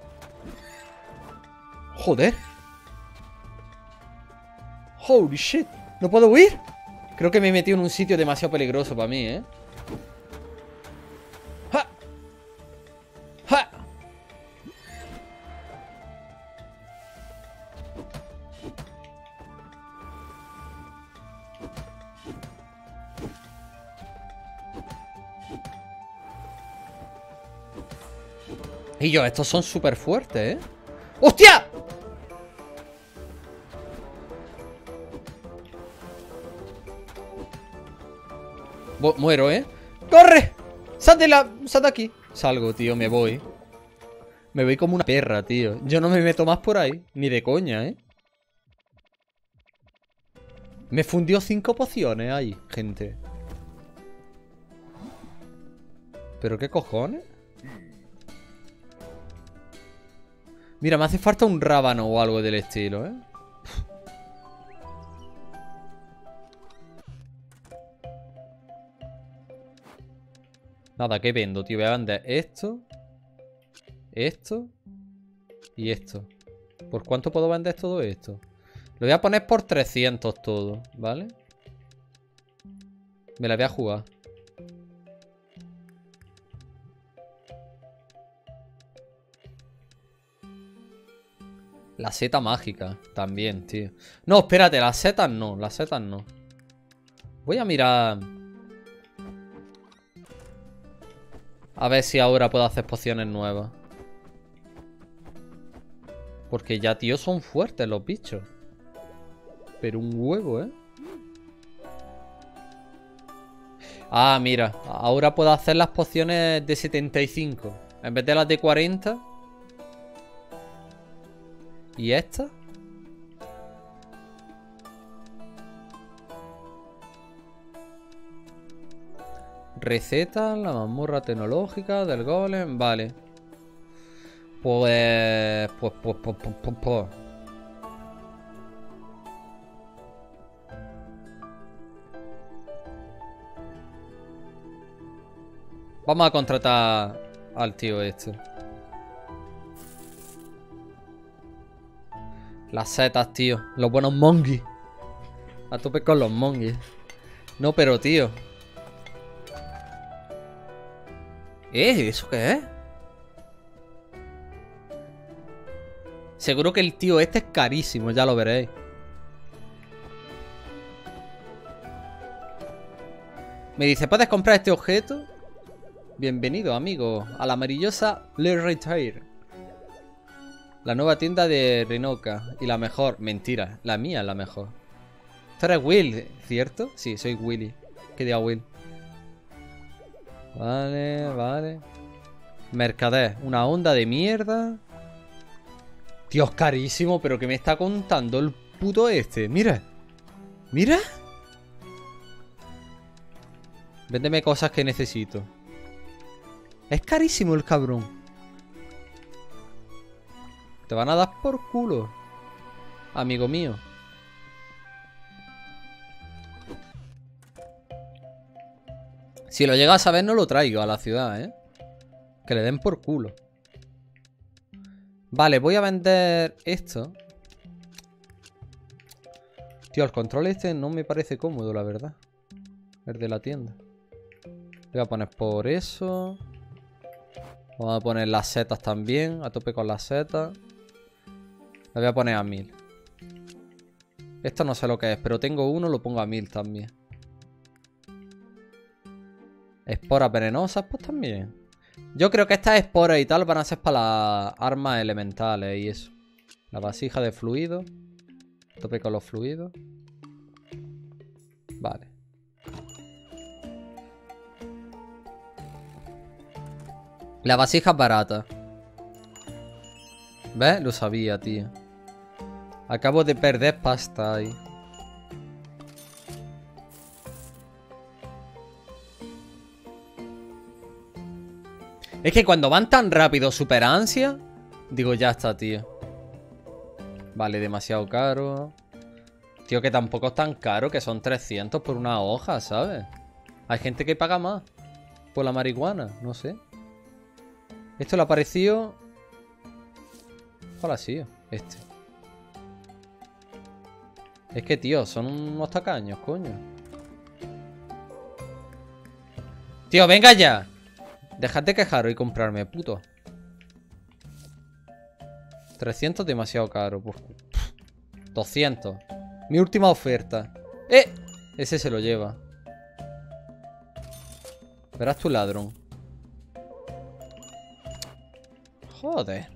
Joder. Holy shit. ¿No puedo huir? Creo que me he metido en un sitio demasiado peligroso para mí, ¿eh? ¡Ja! ¡Ja! Y yo, estos son súper fuertes, ¿eh? ¡Hostia! Muero, ¿eh? ¡Corre! ¡Sal de aquí! Salgo, tío, me voy. Me voy como una perra, tío. Yo no me meto más por ahí. Ni de coña, ¿eh? Me fundió 5 pociones ahí, gente. ¿Pero qué cojones? Mira, me hace falta un rábano o algo del estilo, ¿eh? Nada, ¿qué vendo, tío? Voy a vender esto. Esto. Y esto. ¿Por cuánto puedo vender todo esto? Lo voy a poner por 300 todo, ¿vale? Me la voy a jugar. La seta mágica también, tío. No, espérate, las setas no. Las setas no. Voy a mirar... A ver si ahora puedo hacer pociones nuevas. Porque ya, tío, son fuertes los bichos. Pero un huevo, ¿eh? Ah, mira. Ahora puedo hacer las pociones de 75. En vez de las de 40. ¿Y esta? Receta, la mazmorra tecnológica del golem. Vale. Pues... Vamos a contratar al tío este. Las setas, tío. Los buenos monguis. A tope con los monguis. No, pero tío. ¿Eso qué es? Seguro que el tío este es carísimo, ya lo veréis. Me dice, ¿puedes comprar este objeto? Bienvenido, amigo, a la maravillosa Le Retail. La nueva tienda de Renoca. Y la mejor. Mentira, la mía es la mejor. Tú eres Will, ¿cierto? Sí, soy Willy. ¿Qué diga Will? Vale, vale. Mercader, una onda de mierda. Dios, carísimo, pero ¿qué me está contando el puto este? Mira. Mira. Véndeme cosas que necesito. Es carísimo el cabrón. Te van a dar por culo, amigo mío. Si lo llega a saber, no lo traigo a la ciudad, ¿eh? Que le den por culo. Vale, voy a vender esto. Tío, el control este no me parece cómodo, la verdad. El de la tienda. Voy a poner por eso. Vamos a poner las setas también. A tope con las setas. La voy a poner a 1000. Esto no sé lo que es, pero tengo uno, lo pongo a 1000 también. Esporas venenosas, pues también. Yo creo que estas esporas y tal van a ser para las armas elementales y eso. La vasija de fluido. Tope con los fluidos. Vale. La vasija es barata. ¿Ves? Lo sabía, tío. Acabo de perder pasta ahí. Es que cuando van tan rápido, super ansia, digo, ya está, tío. Vale, demasiado caro. Tío, que tampoco es tan caro, que son 300 por una hoja, ¿sabes? Hay gente que paga más por la marihuana, no sé. Esto le ha parecido... ¿Cuál ha sido? Este. Es que, tío, son unos tacaños, coño. Tío, venga ya. Dejad de quejaros y comprarme, puto. 300 demasiado caro. Pues, 200. Mi última oferta. ¡Eh! Ese se lo lleva. Verás tu ladrón. Joder.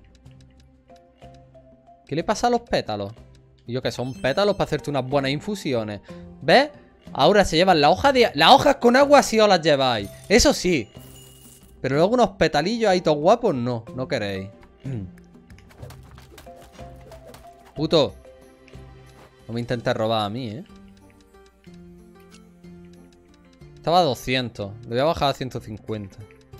¿Qué le pasa a los pétalos? Y yo que son pétalos para hacerte unas buenas infusiones. ¿Ves? Ahora se llevan la hoja de... Las hojas con agua sí os las lleváis. Eso sí. Pero luego unos petalillos ahí todos guapos no. No queréis. Puto. No me intentes robar a mí, ¿eh? Estaba a 200. Le voy a bajar a 150.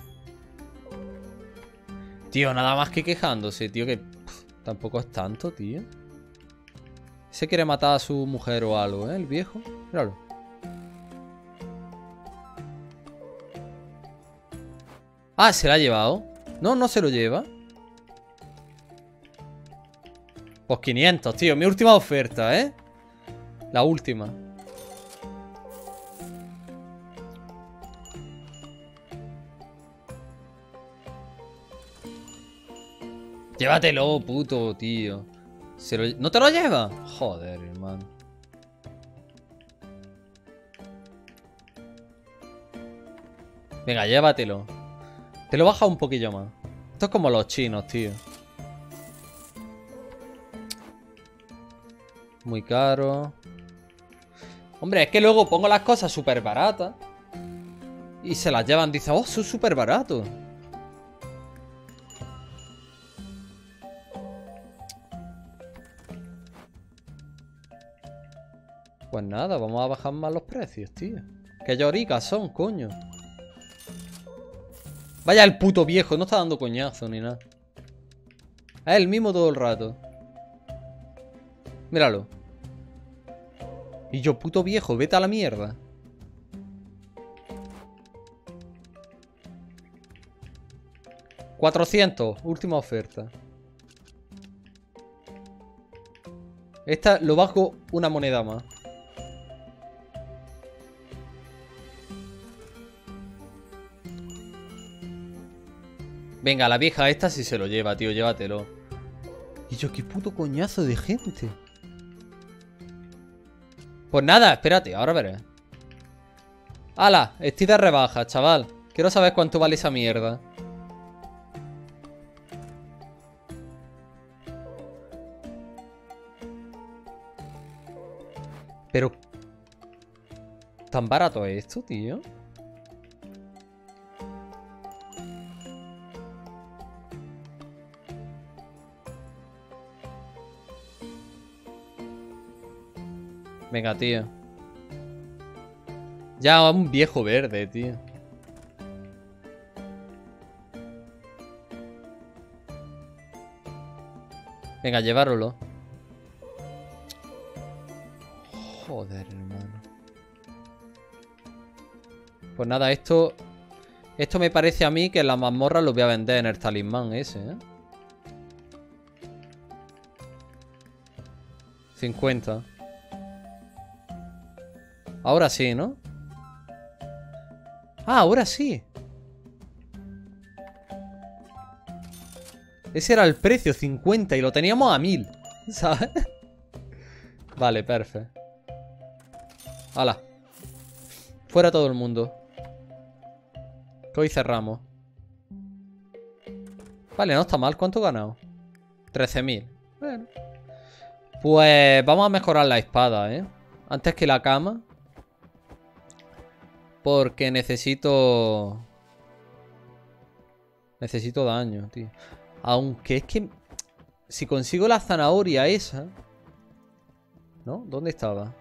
Tío, nada más que quejándose, tío. Que tampoco es tanto, tío. Se quiere matar a su mujer o algo, ¿eh? El viejo. Míralo. Ah, ¿se la ha llevado? No, no se lo lleva. Pues 500, tío. Mi última oferta, ¿eh? La última. Llévatelo, puto, tío. ¿No te lo lleva? Joder, hermano. Venga, llévatelo. Te lo baja un poquillo más. Esto es como los chinos, tío. Muy caro. Hombre, es que luego pongo las cosas súper baratas. Y se las llevan. Dicen, oh, son súper baratos. Pues nada, vamos a bajar más los precios, tío. Que lloricas son, coño. Vaya el puto viejo, no está dando coñazo ni nada. Es el mismo todo el rato. Míralo. Y yo, puto viejo, vete a la mierda. $400, última oferta. Esta lo bajo una moneda más. Venga, la vieja esta sí se lo lleva, tío, llévatelo. Y yo, qué puto coñazo de gente. Pues nada, espérate, ahora veré. ¡Hala! Estoy de rebaja, chaval. Quiero saber cuánto vale esa mierda. Pero... ¿tan barato es esto, tío? Venga, tío. Ya, un viejo verde, tío. Venga, llevároslo. Joder, hermano. Pues nada, esto me parece a mí que en la mazmorra lo voy a vender en el talismán ese, ¿eh? 50. Ahora sí, ¿no? Ah, ahora sí. Ese era el precio, 50, y lo teníamos a 1000, ¿sabes? Vale, perfecto. Hala. Fuera todo el mundo. Que hoy cerramos. Vale, no está mal. ¿Cuánto he ganado? 13.000. Bueno. Pues vamos a mejorar la espada, ¿eh? Antes que la cama. Porque necesito... Necesito daño, tío. Aunque es que... Si consigo la zanahoria esa... ¿No? ¿Dónde estaba?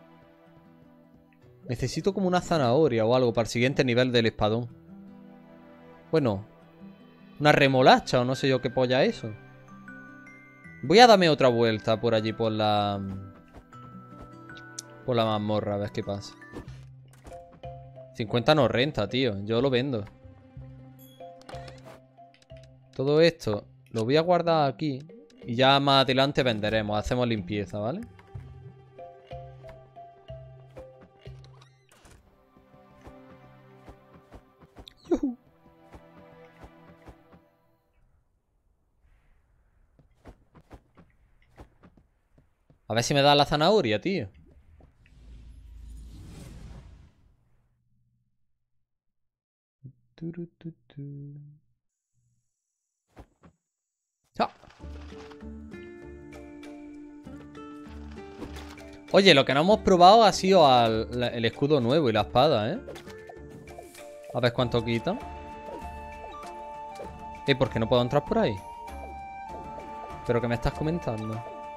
Necesito como una zanahoria o algo para el siguiente nivel del espadón. Bueno. Una remolacha o no sé yo qué polla es eso. Voy a darme otra vuelta por allí por la... Por la mazmorra, a ver qué pasa. 50 no renta, tío. Yo lo vendo. Todo esto lo voy a guardar aquí. Y ya más adelante venderemos. Hacemos limpieza, ¿vale? ¡Yuhu! A ver si me da la zanahoria, tío. Ah. Oye, lo que no hemos probado ha sido el escudo nuevo y la espada, ¿eh? A ver cuánto quita. ¿Por qué no puedo entrar por ahí? ¿Pero qué me estás comentando?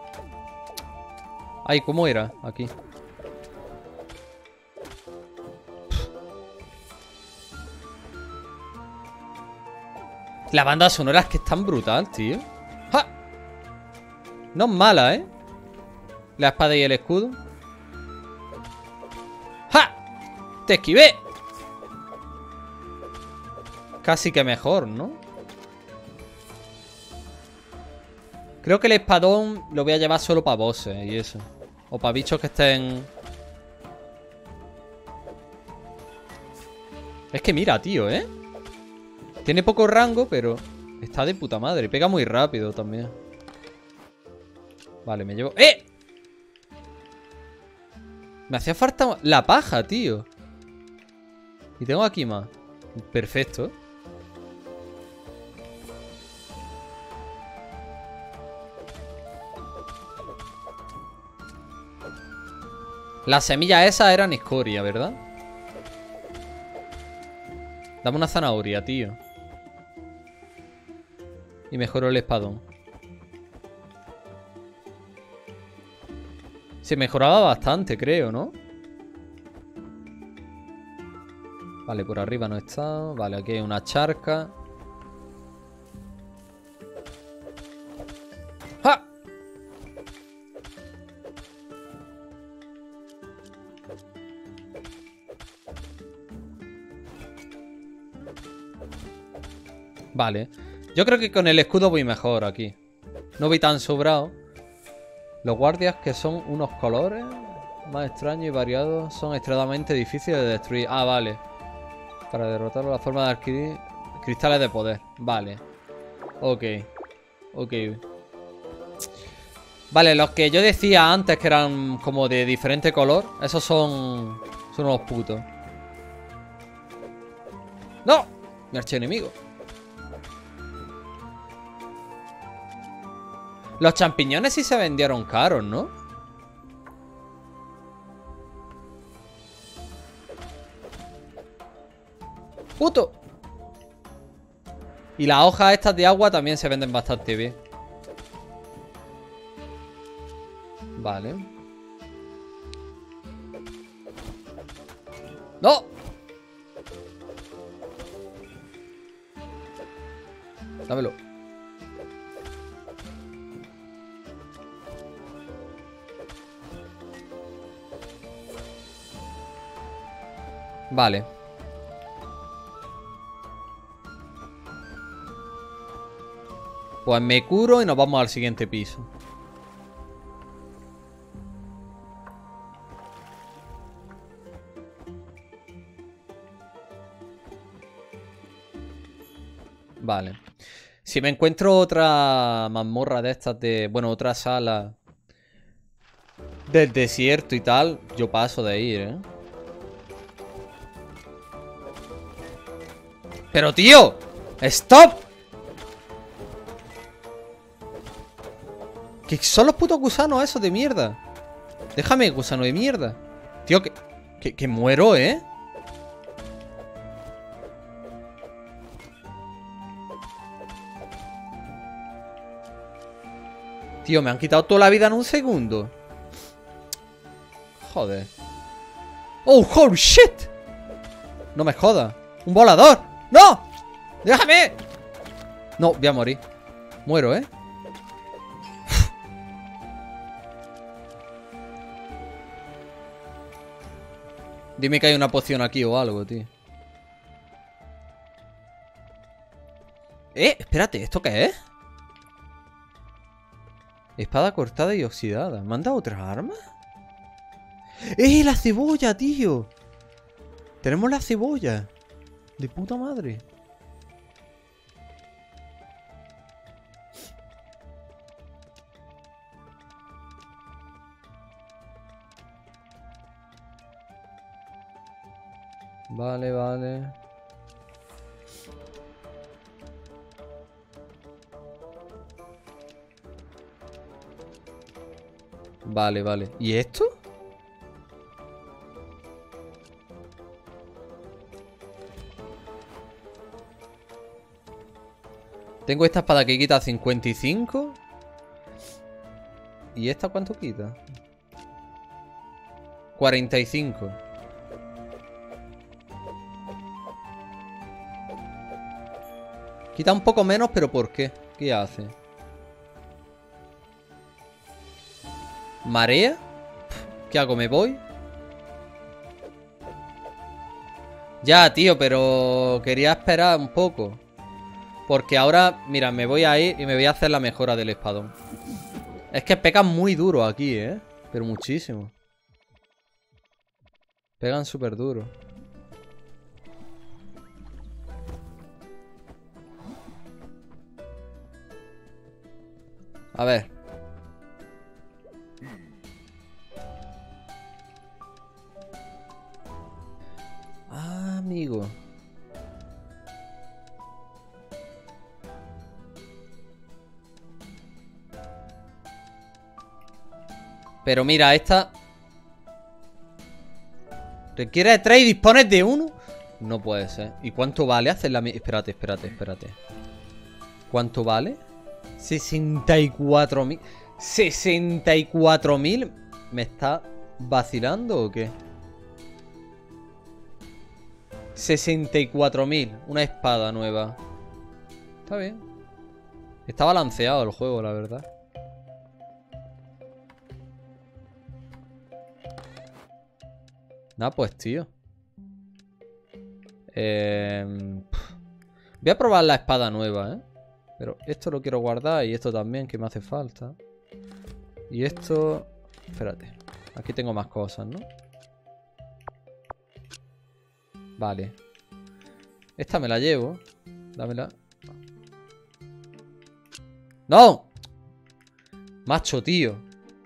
Ay, ¿cómo era? Aquí. La banda sonora es que es tan brutal, tío. ¡Ja! No es mala, ¿eh? La espada y el escudo. ¡Ja! ¡Te esquivé! Casi que mejor, ¿no? Creo que el espadón lo voy a llevar solo para bosses y eso. O para bichos que estén... Es que mira, tío, ¿eh? Tiene poco rango, pero está de puta madre. Pega muy rápido también. Vale, me llevo... ¡Eh! Me hacía falta la paja, tío. Y tengo aquí más. Perfecto. Las semillas esas eran escoria, ¿verdad? Dame una zanahoria, tío. Y mejoro el espadón. Se mejoraba bastante, creo, ¿no? Vale, por arriba no está. Vale, aquí hay una charca. ¡Ja! Vale. Yo creo que con el escudo voy mejor aquí. No voy tan sobrado. Los guardias, que son unos colores más extraños y variados, son extremadamente difíciles de destruir. Ah, vale. Para derrotarlo, la forma de adquirir cristales de poder. Vale. Ok. Ok. Vale, los que yo decía antes que eran como de diferente color, esos son unos putos. ¡No! Mi archienemigo. Los champiñones sí se vendieron caros, ¿no? ¡Puto! Y las hojas estas de agua también se venden bastante bien. Vale. ¡No! Dámelo. Vale. Pues me curo y nos vamos al siguiente piso. Vale. Si me encuentro otra mazmorra de estas de... Bueno, otra sala del desierto y tal, yo paso de ir, ¿eh? ¡Pero, tío! ¡Stop! ¿Qué son los putos gusanos esos de mierda? Déjame, gusano de mierda. Tío, que muero, ¿eh? Tío, me han quitado toda la vida en un segundo. Joder. ¡Oh, holy shit! No me jodas. ¡Un volador! ¡No! ¡Déjame! No, voy a morir. Muero, ¿eh? Dime que hay una poción aquí o algo, tío. Espérate, ¿esto qué es? Espada cortada y oxidada. ¿Me han dado otras armas? ¡La cebolla, tío! Tenemos la cebolla. De puta madre. Vale, vale. Vale, vale. ¿Y esto? Tengo esta espada que quita 55. ¿Y esta cuánto quita? 45. Quita un poco menos, pero ¿por qué? ¿Qué hace? ¿Marea? ¿Qué hago? ¿Me voy? Ya, tío, pero quería esperar un poco. Porque ahora, mira, me voy a ir y me voy a hacer la mejora del espadón. Es que pegan muy duro aquí, ¿eh? Pero muchísimo. Pegan súper duro. A ver. Ah, amigo. Pero mira, esta... Requiere de 3 y dispones de 1. No puede ser. ¿Y cuánto vale hacer la... Espérate, espérate, espérate. ¿Cuánto vale? 64.000. 64.000. ¿Me está vacilando o qué? 64.000. Una espada nueva. Está bien. Está balanceado el juego, la verdad. Nada, pues, tío. Voy a probar la espada nueva, ¿eh? Pero esto lo quiero guardar y esto también, que me hace falta. Y esto... Espérate. Aquí tengo más cosas, ¿no? Vale. Esta me la llevo. Dámela. ¡No! Macho, tío.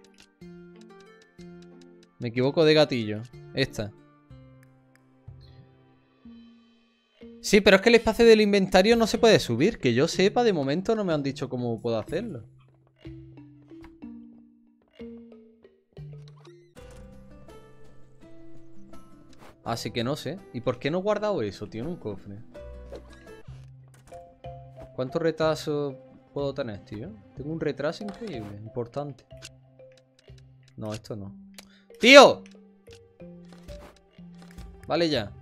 Me equivoco de gatillo. Esta. Sí, pero es que el espacio del inventario no se puede subir. Que yo sepa, de momento no me han dicho cómo puedo hacerlo. Así que no sé. ¿Y por qué no he guardado eso, tío, en un cofre? ¿Cuántos retrasos puedo tener, tío? Tengo un retraso increíble, importante. No, esto no. ¡Tío! Vale ya.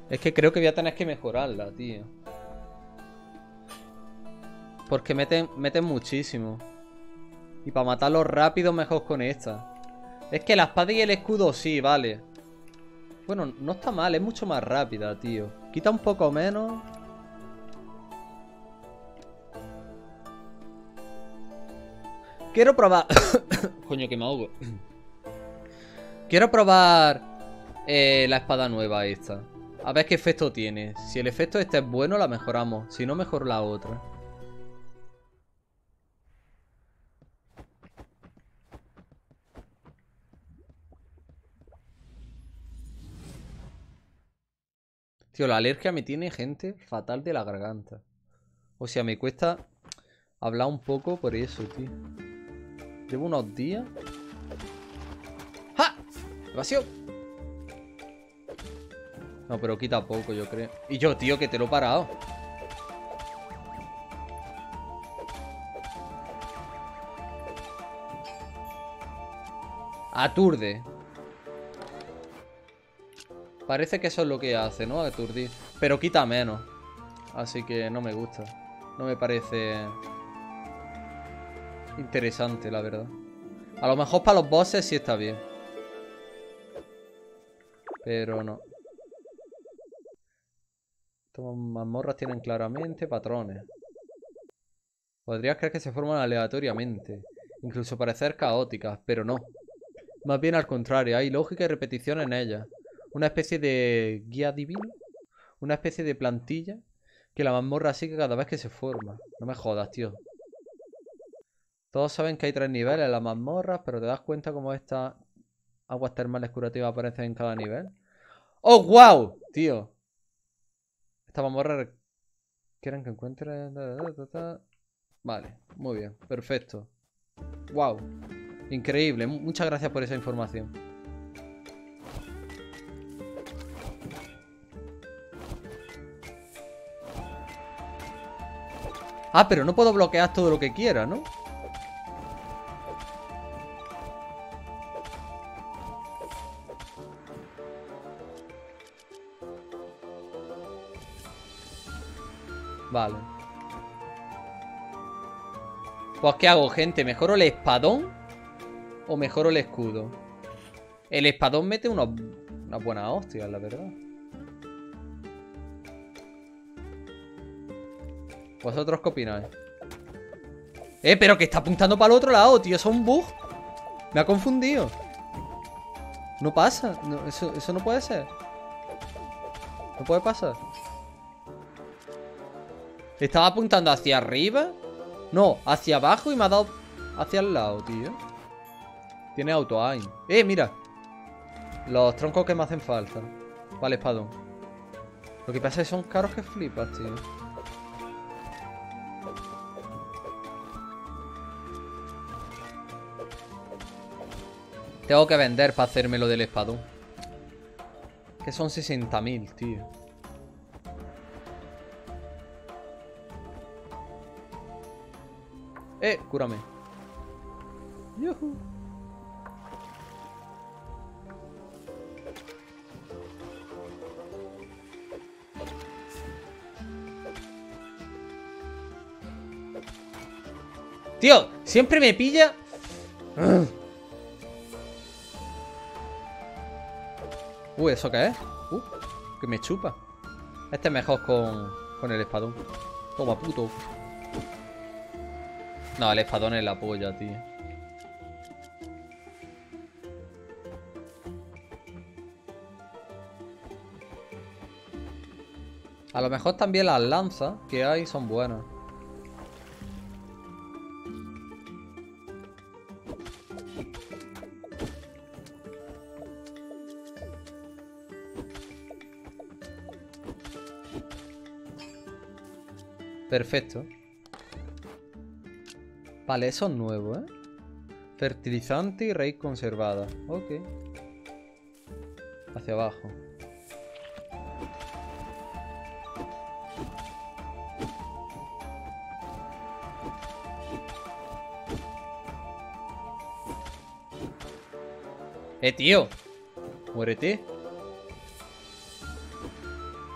Es que creo que voy a tener que mejorarla, tío. Porque meten muchísimo. Y para matarlos rápido mejor con esta. Es que la espada y el escudo sí, vale. Bueno, no está mal, es mucho más rápida, tío. Quita un poco menos. Quiero probar... Coño, que me ahogo. Quiero probar la espada nueva esta. A ver qué efecto tiene. Si el efecto este es bueno, la mejoramos. Si no, mejor la otra. Tío, la alergia me tiene, gente, fatal de la garganta. O sea, me cuesta hablar un poco por eso, tío. Llevo unos días. ¡Ja! ¡Evasión! No, pero quita poco, yo creo. Y yo, tío, que te lo he parado. Aturde. Parece que eso es lo que hace, ¿no? Aturdir. Pero quita menos. Así que no me gusta. No me parece interesante, la verdad. A lo mejor para los bosses sí está bien. Pero no. Estas mazmorras tienen claramente patrones. Podrías creer que se forman aleatoriamente. Incluso parecer caóticas, pero no. Más bien al contrario, hay lógica y repetición en ellas. Una especie de guía divino. Una especie de plantilla que la mazmorra sigue cada vez que se forma. No me jodas, tío. Todos saben que hay 3 niveles en las mazmorras, pero te das cuenta cómo estas aguas termales curativas aparecen en cada nivel. ¡Oh, wow! Tío. Esta mazmorra quieren que encuentre... Vale, muy bien, perfecto. Wow. Increíble, muchas gracias por esa información. Ah, pero no puedo bloquear todo lo que quiera, ¿no? Vale. Pues ¿qué hago, gente? ¿Mejoro el espadón o mejoro el escudo? El espadón mete unas buenas hostias, la verdad. ¿Vosotros qué opináis? Pero que está apuntando para el otro lado, tío. Eso es un bug. Me ha confundido. No pasa. No, eso no puede ser. No puede pasar. Estaba apuntando hacia arriba. No, hacia abajo y me ha dado hacia el lado, tío. Tiene auto-aim. Mira. Los troncos que me hacen falta. Vale, espadón. Lo que pasa es que son caros que flipas, tío. Tengo que vender para hacerme lo del espadón. Que son 60.000, tío. Cúrame. Yuhu. Tío, siempre me pilla. ¿Eso qué es? Que me chupa. Este es mejor con el espadón. Toma, puto. No, el espadón es la polla, tío. A lo mejor también las lanzas que hay son buenas. Perfecto. Vale, eso es nuevo, ¿eh? Fertilizante y raíz conservada. Ok. Hacia abajo. Tío. Muérete.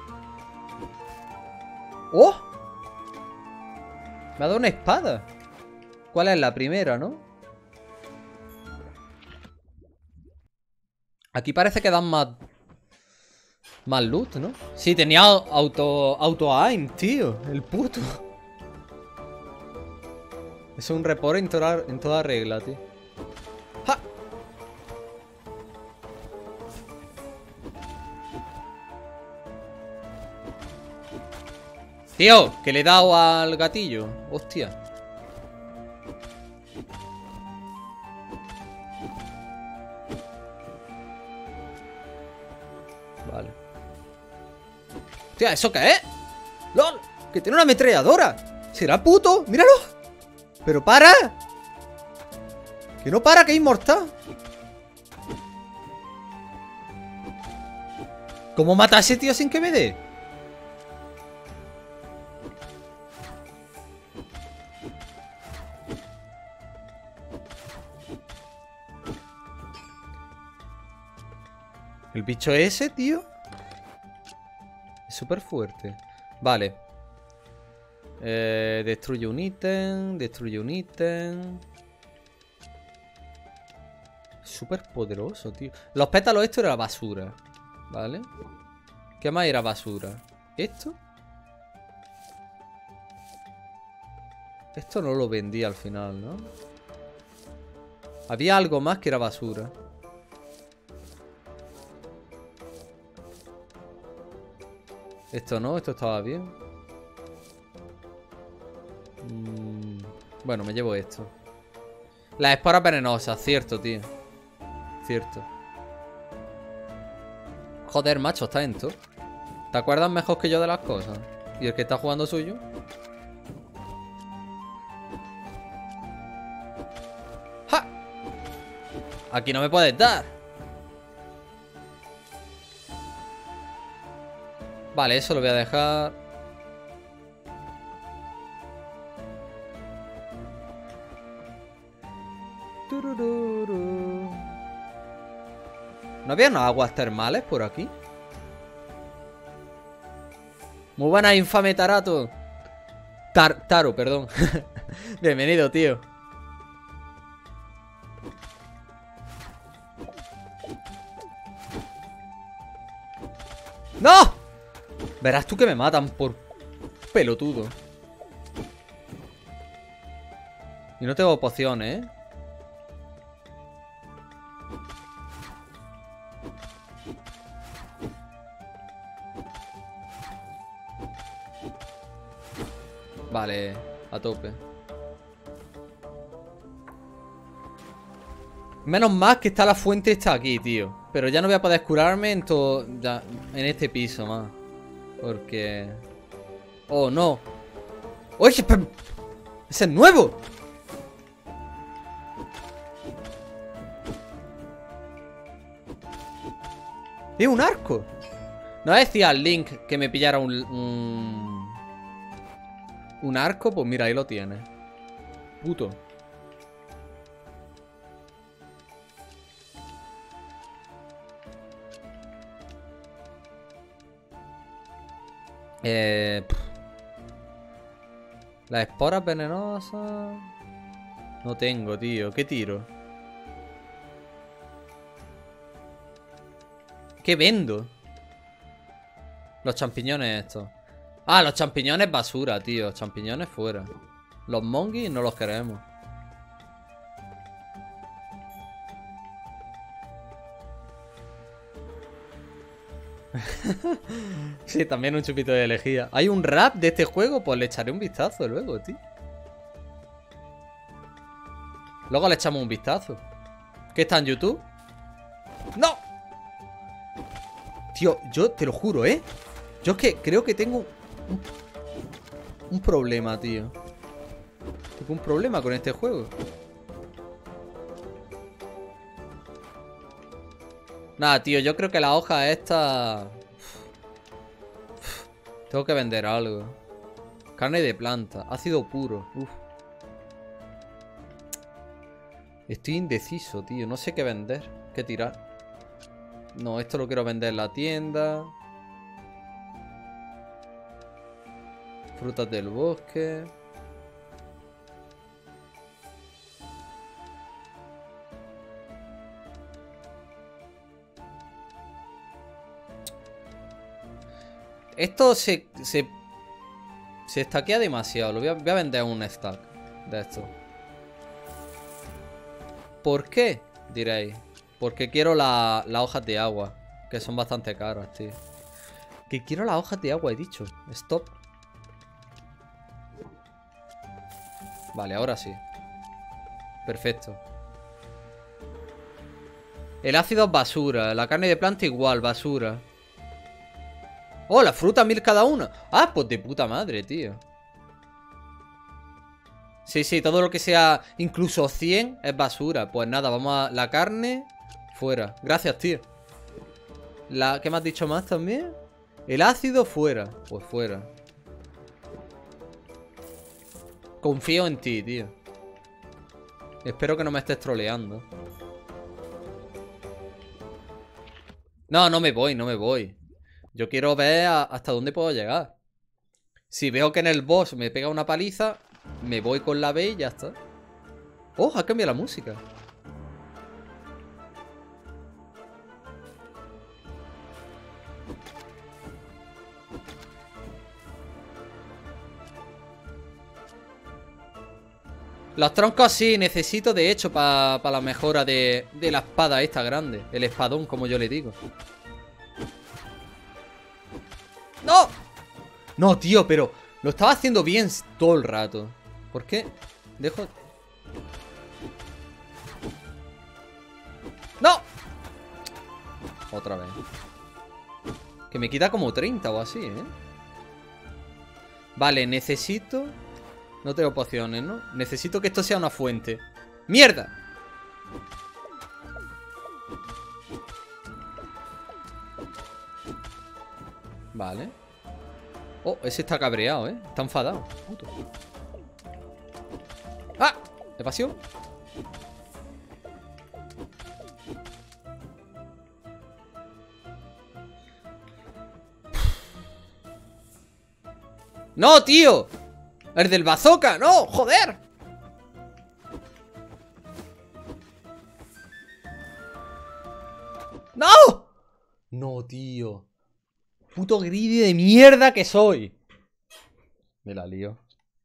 ¡Oh! Me ha dado una espada. ¿Cuál es la primera, no? Aquí parece que dan más... Más loot, ¿no? Sí, tenía auto-aim, tío. El puto. Es un report en toda regla, tío. ¡Ja! Tío, que le he dado al gatillo. Hostia. Vale. Hostia, ¿eso qué es? ¡Lol! ¡Que tiene una ametralladora! ¿Será puto? ¡Míralo! ¡Pero para! ¡Que no para, que es inmortal! ¿Cómo mata a ese tío sin que me dé? El bicho ese, tío, es súper fuerte. Vale. Destruye un ítem. Destruye un ítem. Súper poderoso, tío. Los pétalos, esto era basura. Vale. ¿Qué más era basura? ¿Esto? Esto no lo vendí al final, ¿no? Había algo más que era basura. Esto no, esto estaba bien. Bueno, me llevo esto. Las esporas venenosas, cierto, tío. Cierto. Joder, macho, está en todo. ¿Te acuerdas mejor que yo de las cosas? ¿Y el que está jugando suyo? ¡Ja! Aquí no me puedes dar. Vale, eso lo voy a dejar. Turururu. ¿No había unas aguas termales por aquí? Muy buena, infame Tarato. Taro, perdón. Bienvenido, tío. ¡No! Verás tú que me matan por pelotudo. Y no tengo pociones, ¿eh? Vale, a tope. Menos mal que está la fuente esta aquí, tío. Pero ya no voy a poder curarme en todo... Ya, en este piso más. Porque... Oh, no. ¡Oye! ¡Ese es nuevo! ¡Es un arco! No decía al Link que me pillara un arco. Pues mira, ahí lo tiene. Puto. Las esporas venenosas. No tengo, tío. ¿Qué tiro? ¿Qué vendo? Los champiñones estos. Ah, los champiñones basura, tío. Champiñones fuera. Los monguis no los queremos. Sí, también un chupito de elegía. ¿Hay un rap de este juego? Pues le echaré un vistazo luego, tío. Luego le echamos un vistazo. ¿Qué está en YouTube? ¡No! Tío, yo te lo juro, ¿eh? Yo es que creo que tengo un problema, tío. Tengo un problema con este juego. Nada, tío, yo creo que la hoja esta... Tengo que vender algo. Carne de planta, ácido puro. Uf. Estoy indeciso, tío. No sé qué vender, qué tirar. No, esto lo quiero vender en la tienda. Frutas del bosque. Esto se estaquea demasiado. Voy a vender un stack de esto. ¿Por qué? Diréis. Porque quiero las hojas de agua, que son bastante caras, tío. Que quiero las hojas de agua, he dicho. Stop. Vale, ahora sí. Perfecto. El ácido es basura. La carne de planta igual, basura. Oh, la fruta 1000 cada una. Ah, pues de puta madre, tío. Sí, sí, todo lo que sea incluso 100 es basura. Pues nada, vamos a... La carne, fuera. Gracias, tío. ¿Qué me has dicho más también? El ácido, fuera. Pues fuera. Confío en ti, tío. Espero que no me estés troleando. No, no me voy, no me voy. Yo quiero ver hasta dónde puedo llegar. Si veo que en el boss me pega una paliza, me voy con la B y ya está. Oh, ha cambiado la música. Los troncos sí, necesito de hecho para la mejora de la espada esta grande. El espadón, como yo le digo. ¡No! No, tío, pero lo estaba haciendo bien todo el rato. ¿Por qué? Dejo... ¡No! Otra vez. Que me quita como 30 o así, ¿eh? Vale, necesito... No tengo pociones, ¿no? Necesito que esto sea una fuente. ¡Mierda! Vale. Oh, ese está cabreado, ¿eh? Está enfadado. Puto. ¡Ah! ¿Evasión? ¡No, tío! ¡El del bazooka! ¡No! ¡Joder! ¡No! No, tío. Puto greedy de mierda que soy. Me la lío.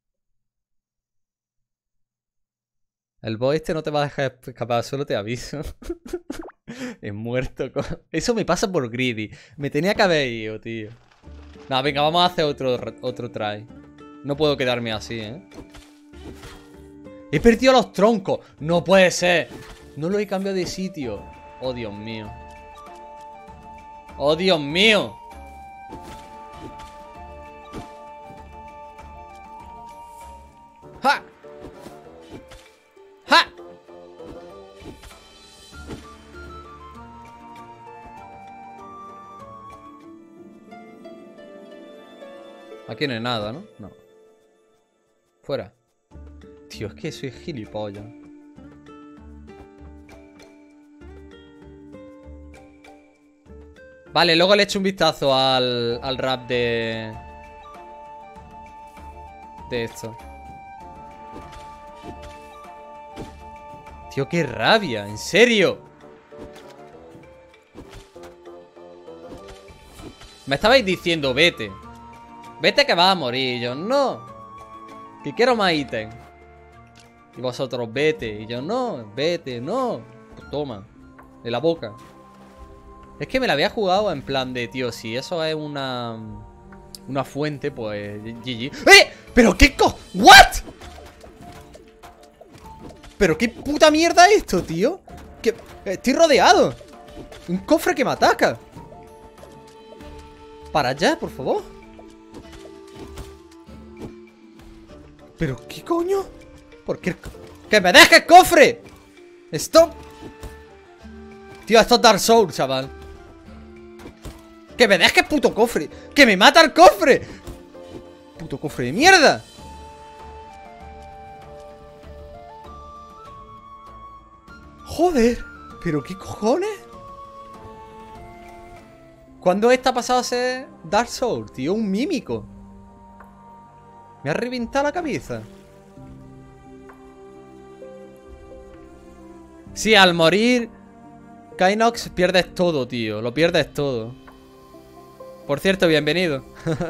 El boss este no te va a dejar escapar, solo te aviso. Es muerto. Eso me pasa por greedy. Me tenía que haber ido, tío. Nada, venga, vamos a hacer otro try. No puedo quedarme así, ¿eh? He perdido los troncos. No puede ser. No lo he cambiado de sitio. Oh, Dios mío. Oh, Dios mío. ¡Ja! ¡Ja! Aquí no hay nada, ¿no? No. Fuera. Tío, es que soy gilipollas. Vale, luego le echo un vistazo al rap de esto. Tío, qué rabia, en serio. Me estabais diciendo, vete. Vete que vas a morir. Y yo, no. Que quiero más ítem. Y vosotros, vete. Y yo, no, vete, no. Pues toma. De la boca. Es que me la había jugado en plan de, tío, si eso es una fuente, pues GG. ¡Eh! ¿Pero qué ¿What? ¿Pero qué puta mierda es esto, tío? Que estoy rodeado. Un cofre que me ataca. Para allá, por favor. ¿Pero qué coño? ¿Por qué? ¡Que me dejes cofre! ¡Stop! Tío, esto es Dark Souls, chaval. ¡Que me dejes puto cofre! ¡Que me mata el cofre! ¡Puto cofre de mierda! Joder, ¿pero qué cojones? ¿Cuándo esta ha pasado a ser Dark Souls, tío? Un mímico. Me ha reventado la cabeza. Sí, al morir Kainox pierdes todo, tío. Lo pierdes todo. Por cierto, bienvenido.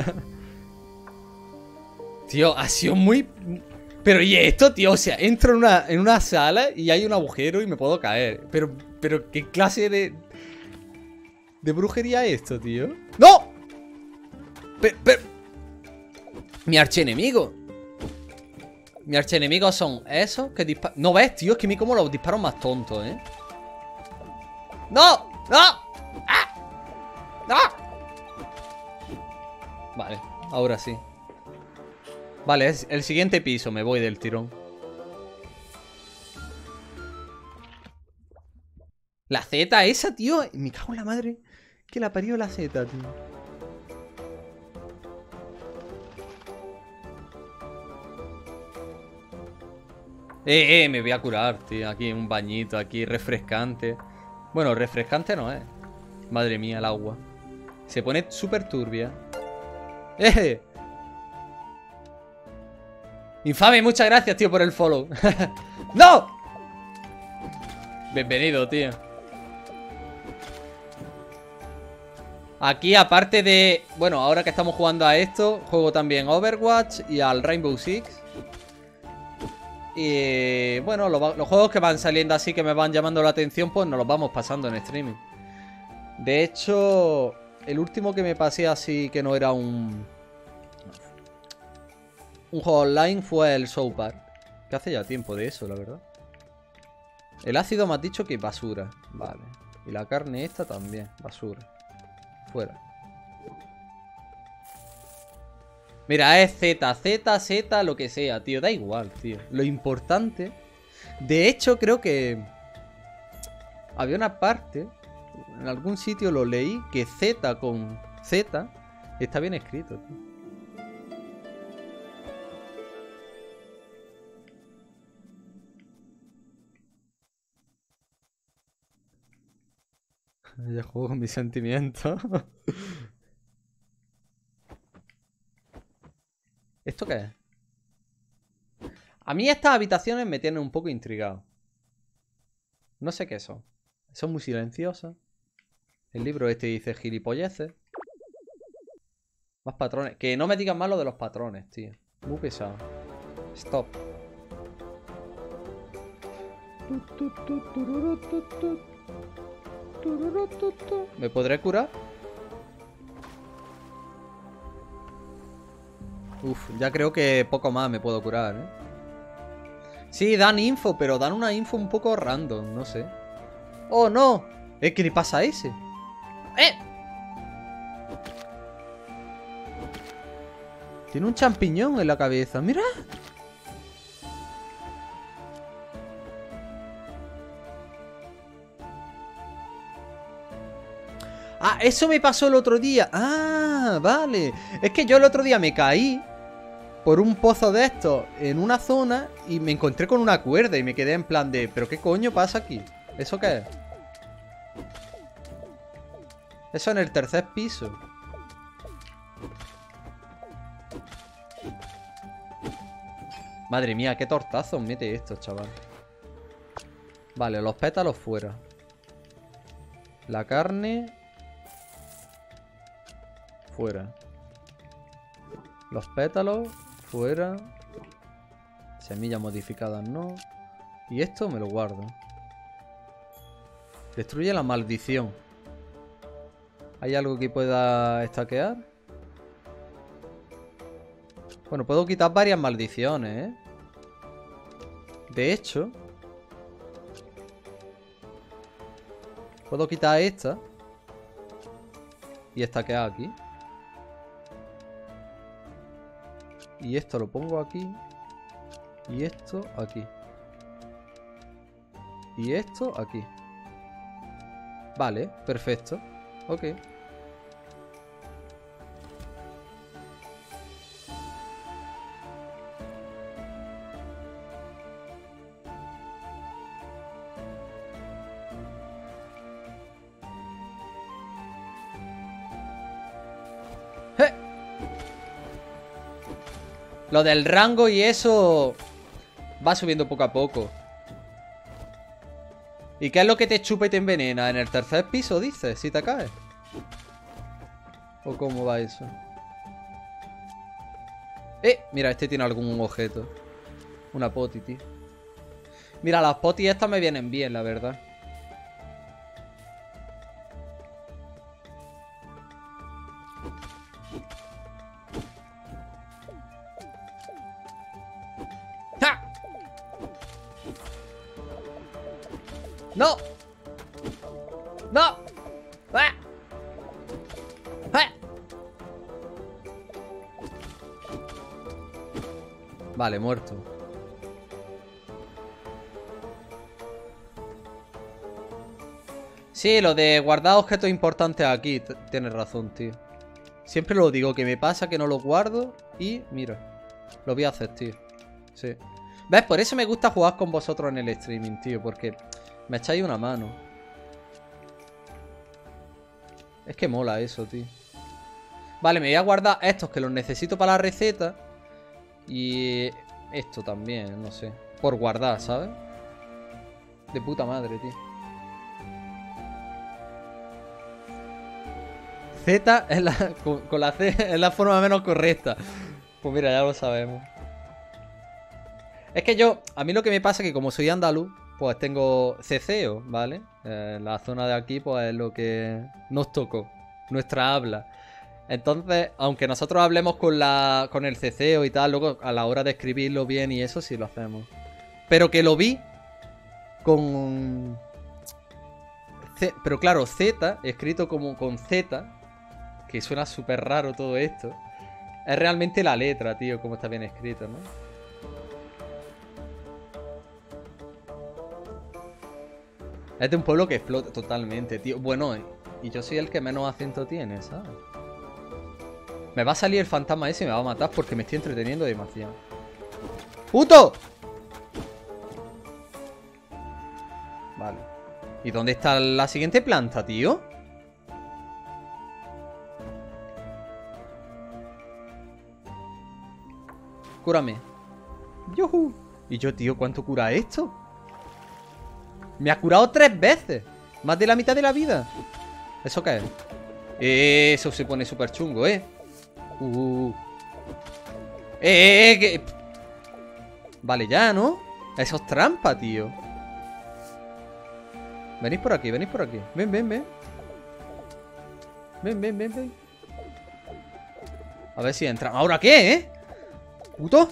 Tío, ha sido muy... Pero ¿y esto, tío? O sea, entro en una sala y hay un agujero y me puedo caer. Pero ¿qué clase de brujería es esto, tío? ¡No! Pero... Mi archienemigo. Mi archienemigo son esos que disparan... No ves, tío, es que a mí como los disparos más tontos, ¿eh? ¡No! ¡No! ¡Ah! ¡No! Vale, ahora sí. Vale, es el siguiente piso, me voy del tirón. La Z esa, tío. Me cago en la madre. Que la parió la Z, tío. Me voy a curar, tío. Aquí un bañito, aquí refrescante. Bueno, refrescante no es. Madre mía, el agua. Se pone súper turbia. ¡Eh! Infame, muchas gracias, tío, por el follow. ¡No! Bienvenido, tío. Aquí, aparte de... Bueno, ahora que estamos jugando a esto, juego también Overwatch y al Rainbow Six. Y bueno, los juegos que van saliendo así, que me van llamando la atención, pues nos los vamos pasando en streaming. De hecho, el último que me pasé así, que no era un juego online, fue el South Park. Que hace ya tiempo de eso, la verdad. El ácido me has dicho que basura. Vale. Y la carne esta también, basura. Fuera. Mira, es Z, Z, Z, lo que sea, tío. Da igual, tío. Lo importante... De hecho, creo que... Había una parte... En algún sitio lo leí, que Z con Z está bien escrito, tío. Ya juego con mis sentimientos. ¿Esto qué es? A mí estas habitaciones me tienen un poco intrigado. No sé qué son. Son muy silenciosas. El libro este dice gilipolleces. Más patrones. Que no me digan más lo de los patrones, tío. Muy pesado. Stop. ¿Me podré curar? Uf, ya creo que poco más me puedo curar, ¿eh? Sí, dan info, pero dan una info un poco random, no sé. ¡Oh, no! ¿Qué le pasa a ese? Tiene un champiñón en la cabeza, ¡mira! Ah, eso me pasó el otro día. Ah, vale. Es que yo el otro día me caí por un pozo de estos en una zona y me encontré con una cuerda y me quedé en plan de... ¿Pero qué coño pasa aquí? ¿Eso qué es? Eso en el tercer piso. Madre mía, qué tortazos mete esto, chaval. Vale, los pétalos fuera. La carne... Fuera. Los pétalos... Fuera. Semillas modificadas no. Y esto me lo guardo. Destruye la maldición. ¿Hay algo que pueda estaquear? Bueno, puedo quitar varias maldiciones, ¿eh? De hecho... Puedo quitar esta. Y estaquear aquí. Y esto lo pongo aquí. Y esto aquí. Y esto aquí. Vale, perfecto. Ok. Lo del rango y eso va subiendo poco a poco. ¿Y qué es lo que te chupa y te envenena? ¿En el tercer piso, dices? Si te caes. ¿O cómo va eso? Mira, este tiene algún objeto. Una poti, tío. Mira, las potis estas me vienen bien, la verdad. ¡Ja! ¡No! ¡No! ¡Ah! ¡Ah! Vale, muerto. Sí, lo de guardar objetos importantes aquí. Tienes razón, tío. Siempre lo digo, que me pasa que no los guardo. Y, mira, lo voy a hacer, tío. Sí. ¿Ves? Por eso me gusta jugar con vosotros en el streaming, tío. Porque me echáis una mano. Es que mola eso, tío. Vale, me voy a guardar estos que los necesito para la receta. Y esto también, no sé. Por guardar, ¿sabes? De puta madre, tío. Z es con la C es la forma menos correcta. Pues mira, ya lo sabemos. Es que a mí lo que me pasa es que como soy andaluz, pues tengo ceceo, ¿vale? La zona de aquí, pues es lo que nos tocó, nuestra habla. Entonces, aunque nosotros hablemos con el ceceo y tal, luego a la hora de escribirlo bien y eso sí lo hacemos. Pero que lo vi con... Pero claro, Z, escrito como con Z, que suena súper raro todo esto, es realmente la letra, tío, como está bien escrito, ¿no? Es de un pueblo que explota totalmente, tío. Bueno, y yo soy el que menos acento tiene, ¿sabes? Me va a salir el fantasma ese y me va a matar porque me estoy entreteniendo demasiado. ¡Puto! Vale. ¿Y dónde está la siguiente planta, tío? Cúrame. ¡Yuhu! ¿Y yo, tío, cuánto cura esto? Me ha curado 3 veces. Más de la mitad de la vida. ¿Eso qué es? Eso se pone súper chungo, que... Vale, ya, ¿no? Eso es trampa, tío. Venís por aquí, venís por aquí. Ven, ven, ven. Ven, ven, ven, ven. A ver si entran. ¿Ahora qué, puto?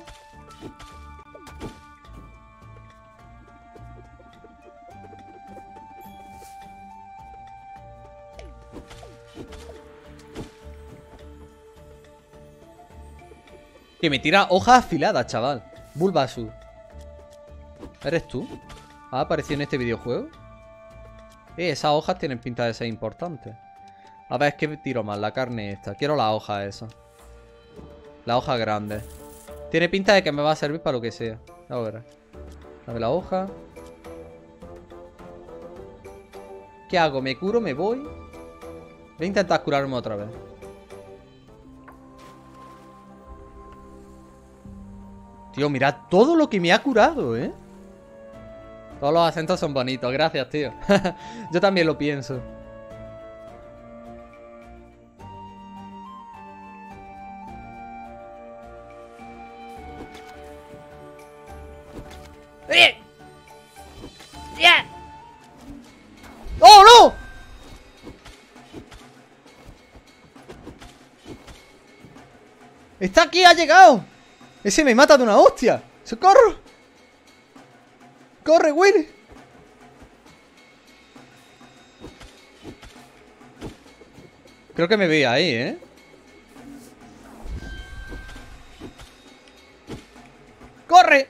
Que me tira hojas afiladas, chaval. Bulbasaur. ¿Eres tú? ¿Ha aparecido en este videojuego? Esas hojas tienen pinta de ser importantes. A ver, es que tiro más la carne esta. Quiero la hoja esa. La hoja grande. Tiene pinta de que me va a servir para lo que sea. A ver. Dame la hoja. ¿Qué hago? ¿Me curo? ¿Me voy? Voy a intentar curarme otra vez. Tío, mirad todo lo que me ha curado, Todos los acentos son bonitos, gracias, tío. Yo también lo pienso. ¡Oh, no! ¡Está aquí! ¡Ha llegado! ¡Ese me mata de una hostia! ¡Socorro! ¡Corre, Willy! Creo que me veía ahí, ¡Corre!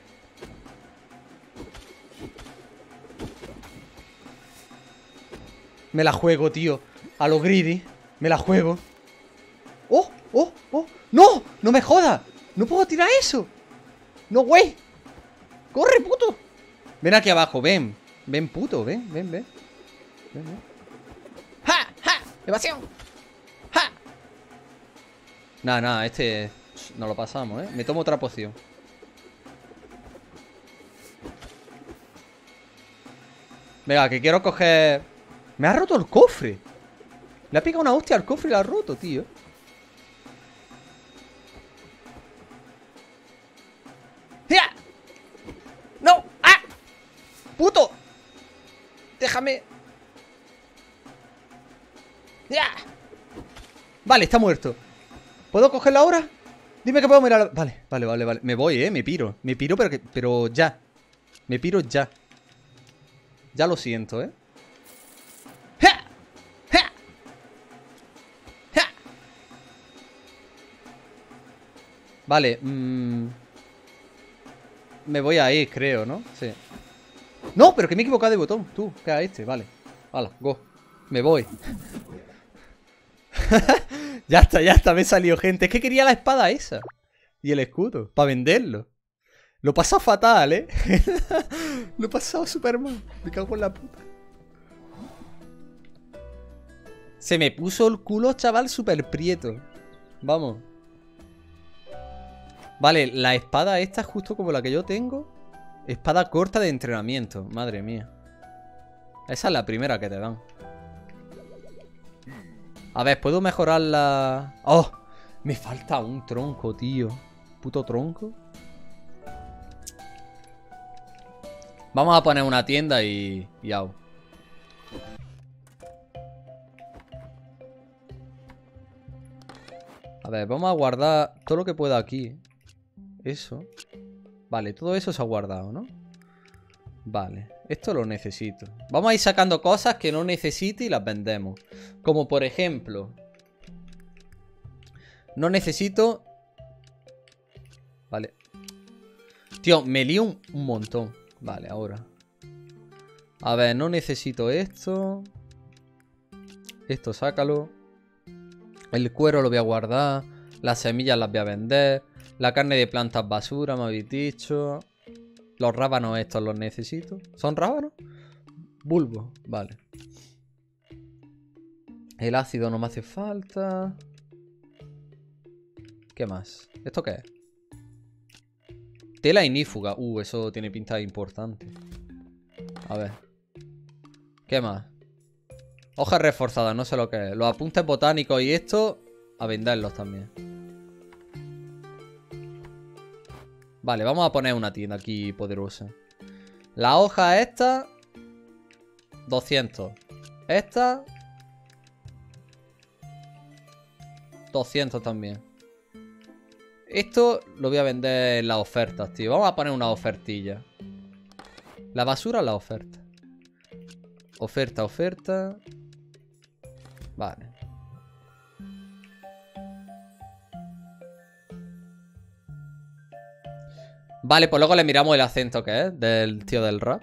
Me la juego, tío. A lo greedy. Me la juego. ¡Oh! ¡Oh! ¡Oh! ¡No! ¡No me jodas! ¡No puedo tirar eso! ¡No, güey! ¡Corre, puto! Ven aquí abajo, ven. Ven, puto, ven, ven, ven. Ven, ven. ¡Ja! ¡Ja! ¡Evasión! ¡Ja! Nada, nada, este es Nos lo pasamos, ¿eh? Me tomo otra poción. Venga, que quiero coger... Me ha roto el cofre. Le ha picado una hostia al cofre y la ha roto, tío. ¡Ya! ¡No! ¡Ah! ¡Puto! Déjame. ¡Ya! Vale, está muerto. ¿Puedo cogerla ahora? Dime que puedo mirar. Vale, vale, vale, vale. Me voy, me piro. Me piro, pero ya. Me piro ya. Ya lo siento, ¡Ja! ¡Ja! ¡Ja! Vale, me voy a ir, creo, ¿no? Sí. No, pero que me he equivocado de botón. Tú, queda este, vale. Hala, go. Me voy. Ya está, me he salido, gente. Es que quería la espada esa. Y el escudo, para venderlo. Lo he pasado fatal, ¿eh? Lo he pasado súper mal. Me cago en la puta. Se me puso el culo, chaval, súper prieto. Vamos. Vale, la espada esta es justo como la que yo tengo. Espada corta de entrenamiento. Madre mía. Esa es la primera que te dan. A ver, ¿puedo mejorarla? ¡Oh! Me falta un tronco, tío. Puto tronco. Vamos a poner una tienda y au. A ver, vamos a guardar todo lo que pueda aquí. Eso. Vale, todo eso se ha guardado, ¿no? Vale, esto lo necesito. Vamos a ir sacando cosas que no necesite y las vendemos. Como por ejemplo... No necesito... Vale. Tío, me lío un montón. Vale, ahora. A ver, no necesito esto. Esto sácalo. El cuero lo voy a guardar. Las semillas las voy a vender. La carne de plantas basura, me habéis dicho. Los rábanos estos los necesito. ¿Son rábanos? Bulbo, vale. El ácido no me hace falta. ¿Qué más? ¿Esto qué es? Tela ignífuga. Eso tiene pinta importante. A ver. ¿Qué más? Hojas reforzadas, no sé lo que es. Los apuntes botánicos y esto, a venderlos también. Vale, vamos a poner una tienda aquí poderosa. La hoja esta 200. Esta 200 también. Esto lo voy a vender en las ofertas, tío. Vamos a poner una ofertilla. La basura en la oferta. Oferta, oferta. Vale. Vale, pues luego le miramos el acento que es del tío del rap.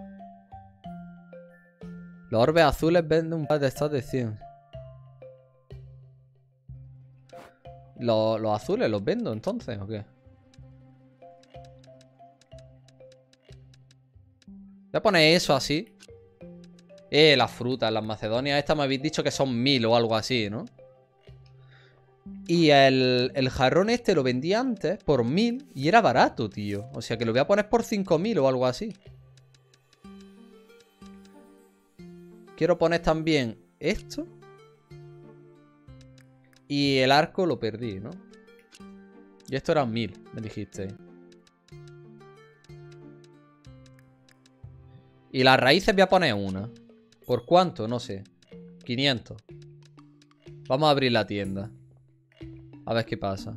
Los orbes azules venden un par de stats de 100. ¿Los azules los vendo entonces o qué? Voy a poner eso así. Las frutas, las macedonias. Estas me habéis dicho que son 1000 o algo así, ¿no? Y el jarrón este lo vendí antes por 1000 y era barato, tío. O sea que lo voy a poner por 5000 o algo así. Quiero poner también esto. Y el arco lo perdí, ¿no? Y esto eran 1000, me dijiste. Y las raíces voy a poner una. ¿Por cuánto? No sé. 500. Vamos a abrir la tienda. A ver qué pasa.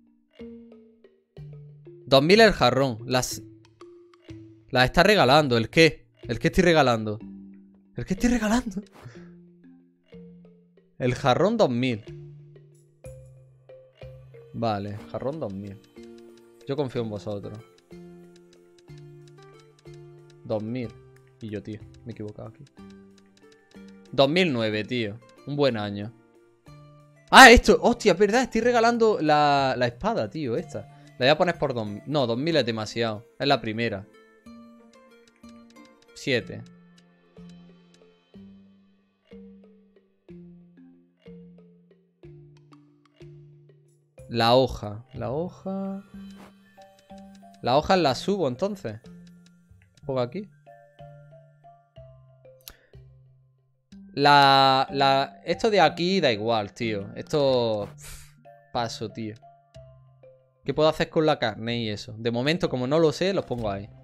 2000 el jarrón. Las está regalando. ¿El qué? ¿El qué estoy regalando? ¿El qué estoy regalando? El jarrón 2000. Vale, jarrón 2000. Yo confío en vosotros. 2000. Y yo, tío, me he equivocado aquí. 2009, tío. Un buen año. Ah, esto. Hostia, es verdad. Estoy regalando la espada, tío, esta. La voy a poner por 2000. No, 2000 es demasiado. Es la primera. 7. La hoja. La hoja... La hoja la subo, entonces. Pongo aquí. Esto de aquí da igual, tío. Esto... paso, tío. ¿Qué puedo hacer con la carne y eso? De momento, como no lo sé, los pongo ahí.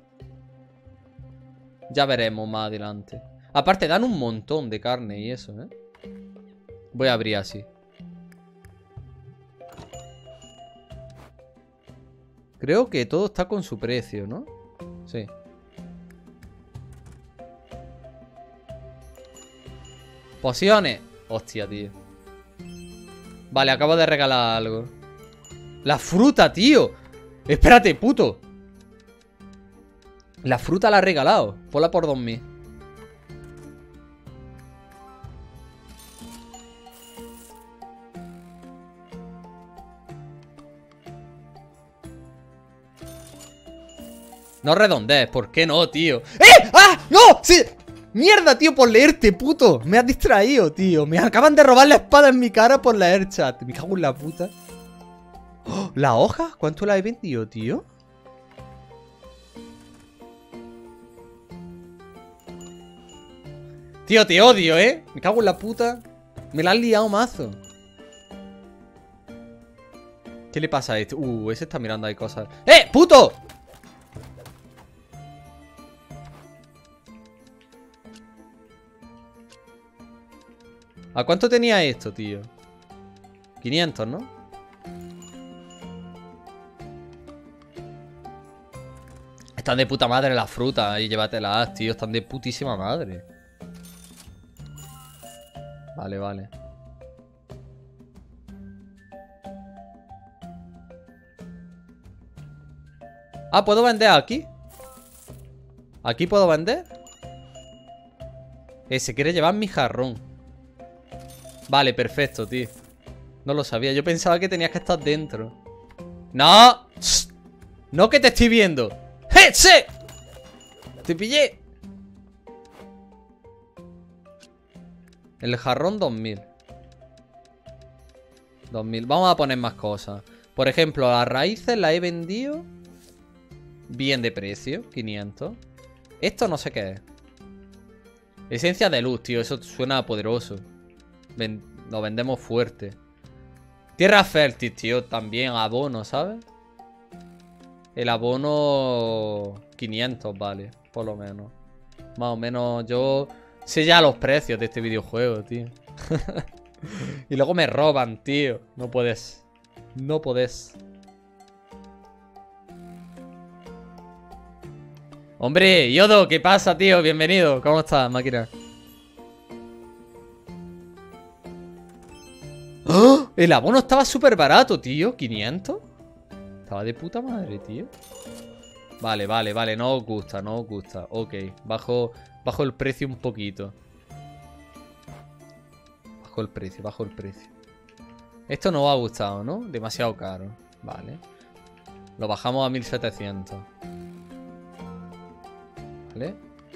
Ya veremos más adelante. Aparte, dan un montón de carne y eso, ¿eh? Voy a abrir así. Creo que todo está con su precio, ¿no? Sí. Pociones. Hostia, tío. Vale, acabo de regalar algo. La fruta, tío. Espérate, puto. La fruta la he regalado. Ponla por 2000. No redondees, ¿por qué no, tío? ¡Eh! ¡Ah! ¡No! ¡Sí! ¡Mierda, tío! Por leerte, puto. Me has distraído, tío. Me acaban de robar la espada en mi cara por leer chat. Me cago en la puta. ¡Oh! ¿La hoja? ¿Cuánto la he vendido, tío? Tío, te odio, ¿eh? Me cago en la puta. Me la han liado mazo. ¿Qué le pasa a este? Ese está mirando ahí cosas. ¡Eh! ¡Puto! ¿A cuánto tenía esto, tío? 500, ¿no? Están de puta madre las frutas. Y llévatelas, tío. Están de putísima madre. Vale, vale. Ah, ¿puedo vender aquí? ¿Aquí puedo vender? Se quiere llevar mi jarrón. Vale, perfecto, tío. No lo sabía, yo pensaba que tenías que estar dentro. ¡No! ¡Shh! ¡No, que te estoy viendo! ¡Eh! ¡Sí! ¡Te pillé! El jarrón 2000. 2000. Vamos a poner más cosas. Por ejemplo, las raíces las he vendido bien de precio. 500. Esto no sé qué es. Esencia de luz, tío. Eso suena poderoso. Lo vendemos fuerte. Tierra fértil, tío. También abono, ¿sabes? El abono 500, vale. Por lo menos. Más o menos yo sé ya los precios de este videojuego, tío. Y luego me roban, tío. No puedes. No podés. Hombre, Yodo, ¿qué pasa, tío? Bienvenido. ¿Cómo estás, máquina? ¡Oh! El abono estaba súper barato, tío. ¿500? Estaba de puta madre, tío. Vale, vale, vale. No os gusta, no os gusta. Ok, bajo el precio un poquito. Bajo el precio, bajo el precio. Esto no os ha gustado, ¿no? Demasiado caro. Vale. Lo bajamos a 1700. ¿Vale?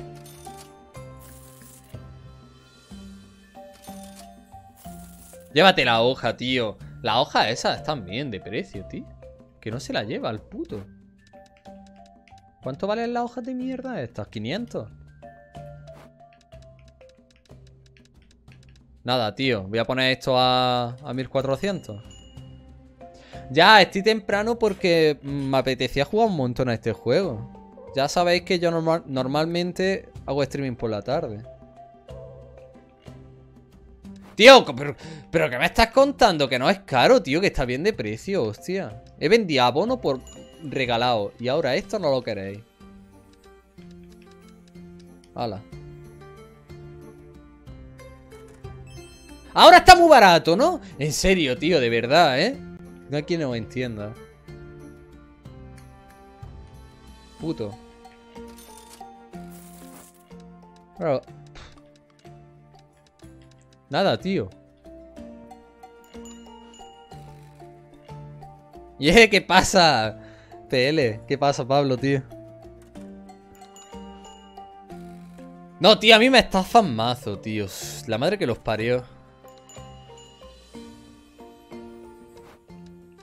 Llévate la hoja, tío. Las hojas esas están bien de precio, tío. Que no se la lleva el puto. ¿Cuánto valen las hojas de mierda estas? 500. Nada, tío. Voy a poner esto a 1400. Ya, estoy temprano porque me apetecía jugar un montón a este juego. Ya sabéis que yo normalmente hago streaming por la tarde. Tío, pero ¿qué me estás contando? Que no es caro, tío, que está bien de precio, hostia. He vendido abono por regalado y ahora esto no lo queréis. Hala. Ahora está muy barato, ¿no? En serio, tío, de verdad, ¿eh? No hay quien no entienda. Puto. Pero... nada, tío. ¿Qué pasa? PL, ¿qué pasa, Pablo, tío? No, tío, a mí me estafan mazo, tío. La madre que los parió.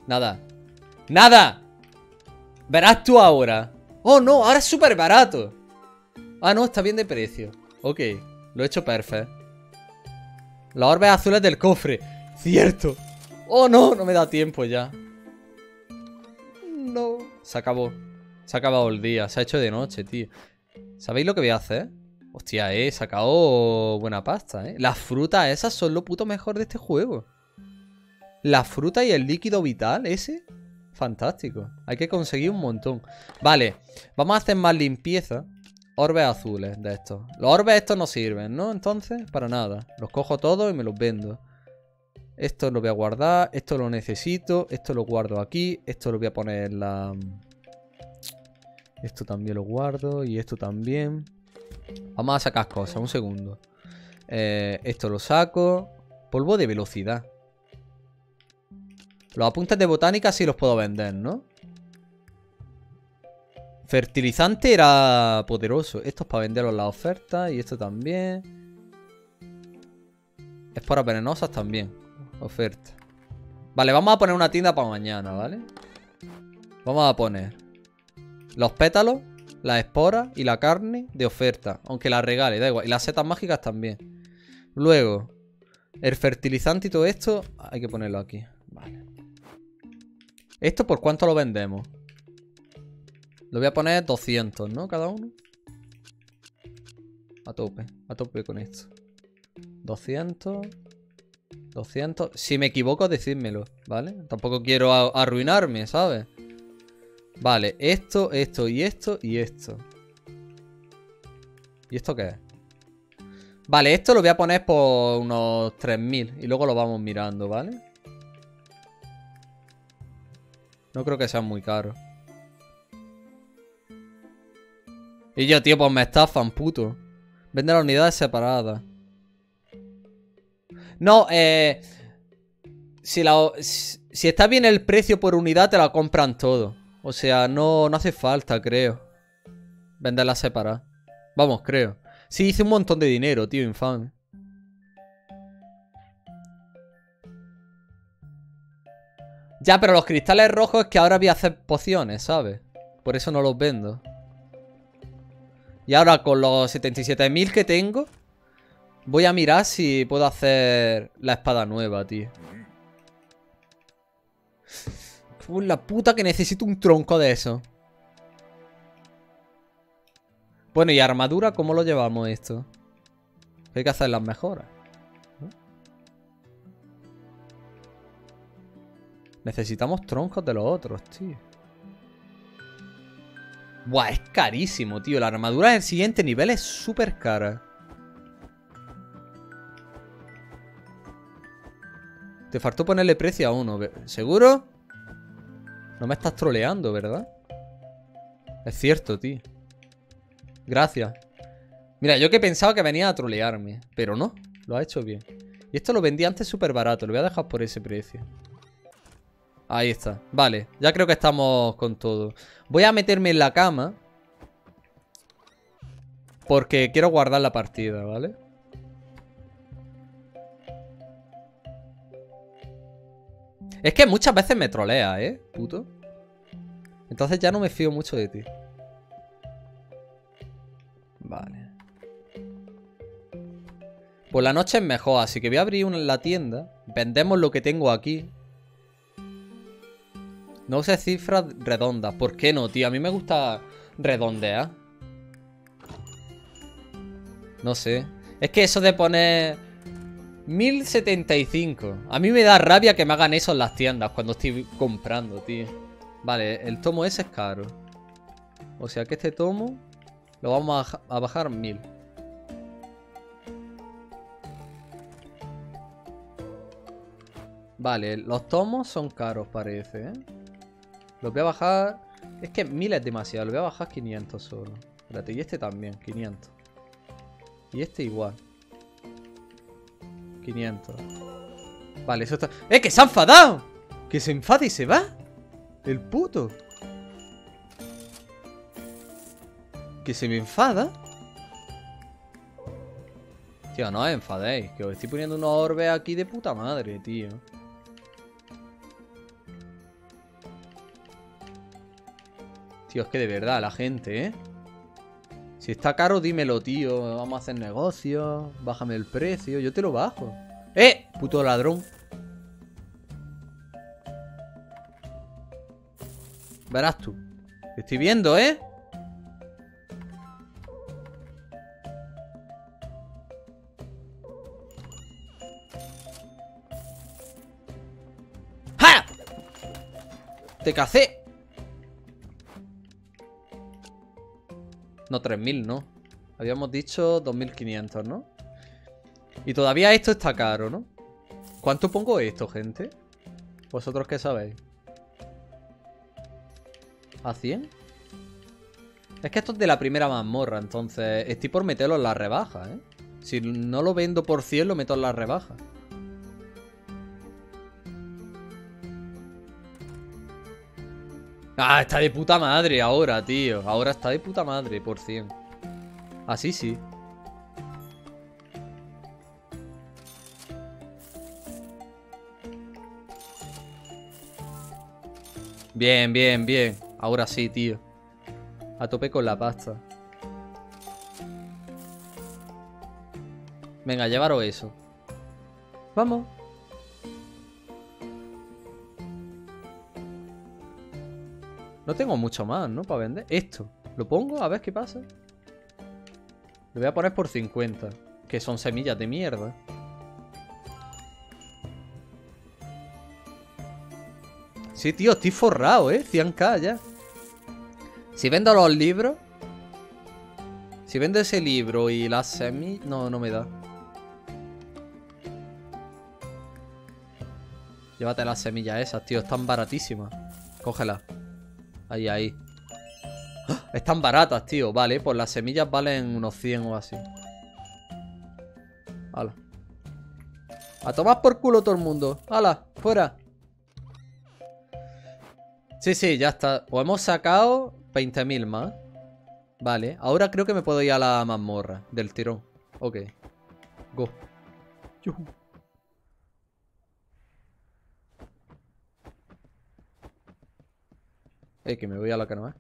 Nada. ¡Nada! Verás tú ahora. ¡Oh, no! Ahora es súper barato. Ah, no, está bien de precio. Ok, lo he hecho perfecto. Las orbes azules del cofre. Cierto. ¡Oh, no! No me da tiempo ya. No. Se acabó. Se ha acabado el día. Se ha hecho de noche, tío. ¿Sabéis lo que voy a hacer? Hostia, he sacado buena pasta, Las frutas esas son lo puto mejor de este juego. La fruta y el líquido vital ese. Fantástico. Hay que conseguir un montón. Vale, vamos a hacer más limpieza. Orbes azules de estos. Los orbes estos no sirven, ¿no? Entonces, para nada. Los cojo todos y me los vendo. Esto lo voy a guardar. Esto lo necesito. Esto lo guardo aquí. Esto lo voy a poner en la... Esto también lo guardo. Y esto también. Vamos a sacar cosas. Un segundo. Esto lo saco. Polvo de velocidad. Los apuntes de botánica sí los puedo vender, ¿no? Fertilizante era poderoso. Esto es para venderlo en la oferta. Y esto también. Esporas venenosas también. Oferta. Vale, vamos a poner una tienda para mañana, ¿vale? Vamos a poner los pétalos, las esporas y la carne de oferta. Aunque la regale, da igual. Y las setas mágicas también. Luego, el fertilizante y todo esto hay que ponerlo aquí. Vale. ¿Esto por cuánto lo vendemos? Lo voy a poner 200, ¿no? Cada uno. A tope con esto. 200. 200. Si me equivoco, decídmelo, ¿vale? Tampoco quiero arruinarme, ¿sabes? Vale, esto y esto y esto. ¿Y esto qué es? Vale, esto lo voy a poner por unos 3000 y luego lo vamos mirando, ¿vale? No creo que sea muy caro. Y yo, tío, pues me estafan, puto. Vende las unidades separadas. No, si está bien el precio por unidad, te la compran todo. O sea, no hace falta, creo. Venderlas separadas. Vamos, creo. Sí, hice un montón de dinero, tío, infame. Ya, pero los cristales rojos es que ahora voy a hacer pociones, ¿sabes? Por eso no los vendo. Y ahora con los 77.000 que tengo, voy a mirar si puedo hacer la espada nueva, tío. La puta que necesito un tronco de eso. Bueno, ¿y armadura cómo lo llevamos esto? Hay que hacer las mejoras. Necesitamos troncos de los otros, tío. Buah, es carísimo, tío. La armadura del siguiente nivel es súper cara. Te faltó ponerle precio a uno. ¿Seguro? No me estás troleando, ¿verdad? Es cierto, tío. Gracias. Mira, yo que pensaba que venía a trolearme. Pero no, lo ha hecho bien. Y esto lo vendí antes súper barato. Lo voy a dejar por ese precio. Ahí está. Vale, ya creo que estamos con todo. Voy a meterme en la cama. Porque quiero guardar la partida, ¿vale? Es que muchas veces me trolea, puto. Entonces ya no me fío mucho de ti. Vale. Pues la noche es mejor, así que voy a abrir la tienda. Vendemos lo que tengo aquí. No uses cifras redondas. ¿Por qué no, tío? A mí me gusta redondear. No sé. Es que eso de poner 1075. A mí me da rabia que me hagan eso en las tiendas cuando estoy comprando, tío. Vale, el tomo ese es caro. O sea que este tomo lo vamos a bajar 1000. Vale, los tomos son caros, parece, Los voy a bajar... Es que 1000 es demasiado, lo voy a bajar 500 solo. Espérate, y este también, 500. Y este igual. 500. Vale, eso está... ¡Eh, que se ha enfadado! Que se enfada y se va. El puto. Que se me enfada. Tío, no os enfadéis. Que os estoy poniendo unos orbes aquí de puta madre, tío. Tío, es que de verdad, la gente, ¿eh? Si está caro, dímelo, tío. Vamos a hacer negocios. Bájame el precio. Yo te lo bajo. ¡Eh! Puto ladrón. Verás tú. Te estoy viendo, ¿eh? ¡Ja! Te cacé. No, 3000, ¿no? Habíamos dicho 2500, ¿no? Y todavía esto está caro, ¿no? ¿Cuánto pongo esto, gente? ¿Vosotros qué sabéis? ¿A 100? Es que esto es de la primera mazmorra, entonces estoy por meterlo en la rebaja, ¿eh? Si no lo vendo por 100, lo meto en la rebaja. Ah, está de puta madre ahora, tío. Ahora está de puta madre por 100. Así sí. Bien, bien, bien. Ahora sí, tío. A tope con la pasta. Venga, llevaros eso. Vamos. No tengo mucho más, ¿no? Para vender. Esto. Lo pongo a ver qué pasa. Lo voy a poner por 50. Que son semillas de mierda. Sí, tío, estoy forrado, 100k ya. Si vendo los libros. Si vendo ese libro y las semillas. No, no me da. Llévate las semillas esas, tío. Están baratísimas. Cógelas. Ahí, ahí. ¡Ah! Están baratas, tío. Vale, pues las semillas valen unos 100 o así. Hala. A tomar por culo todo el mundo. Hala, fuera. Sí, sí, ya está. Pues hemos sacado 20.000 más. Vale, ahora creo que me puedo ir a la mazmorra del tirón. Ok. Go. Yuhu. Que me voy a la canoa.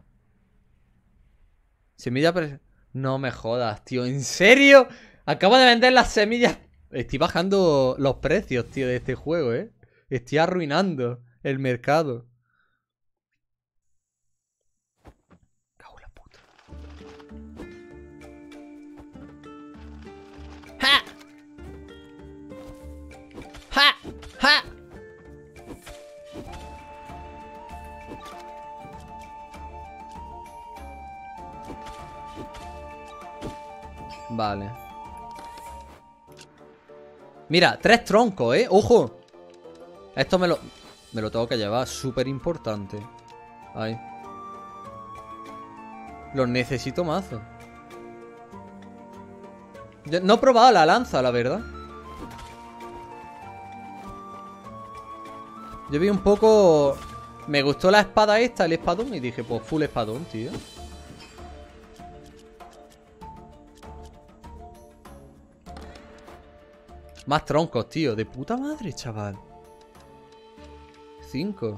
Semilla No me jodas, tío. ¿En serio? Acabo de vender las semillas. Estoy bajando los precios, tío, de este juego, ¿eh? Estoy arruinando el mercado. Cago en la puta. ¡Ja! ¡Ja! ¡Ja! Vale. Mira, 3 troncos, ¡Ojo! Esto me lo tengo que llevar. Súper importante. Ahí. Los necesito mazo. No he probado la lanza, la verdad. Yo vi un poco... Me gustó la espada esta, el espadón. Y dije, pues full espadón, tío. Más troncos, tío. De puta madre, chaval. 5.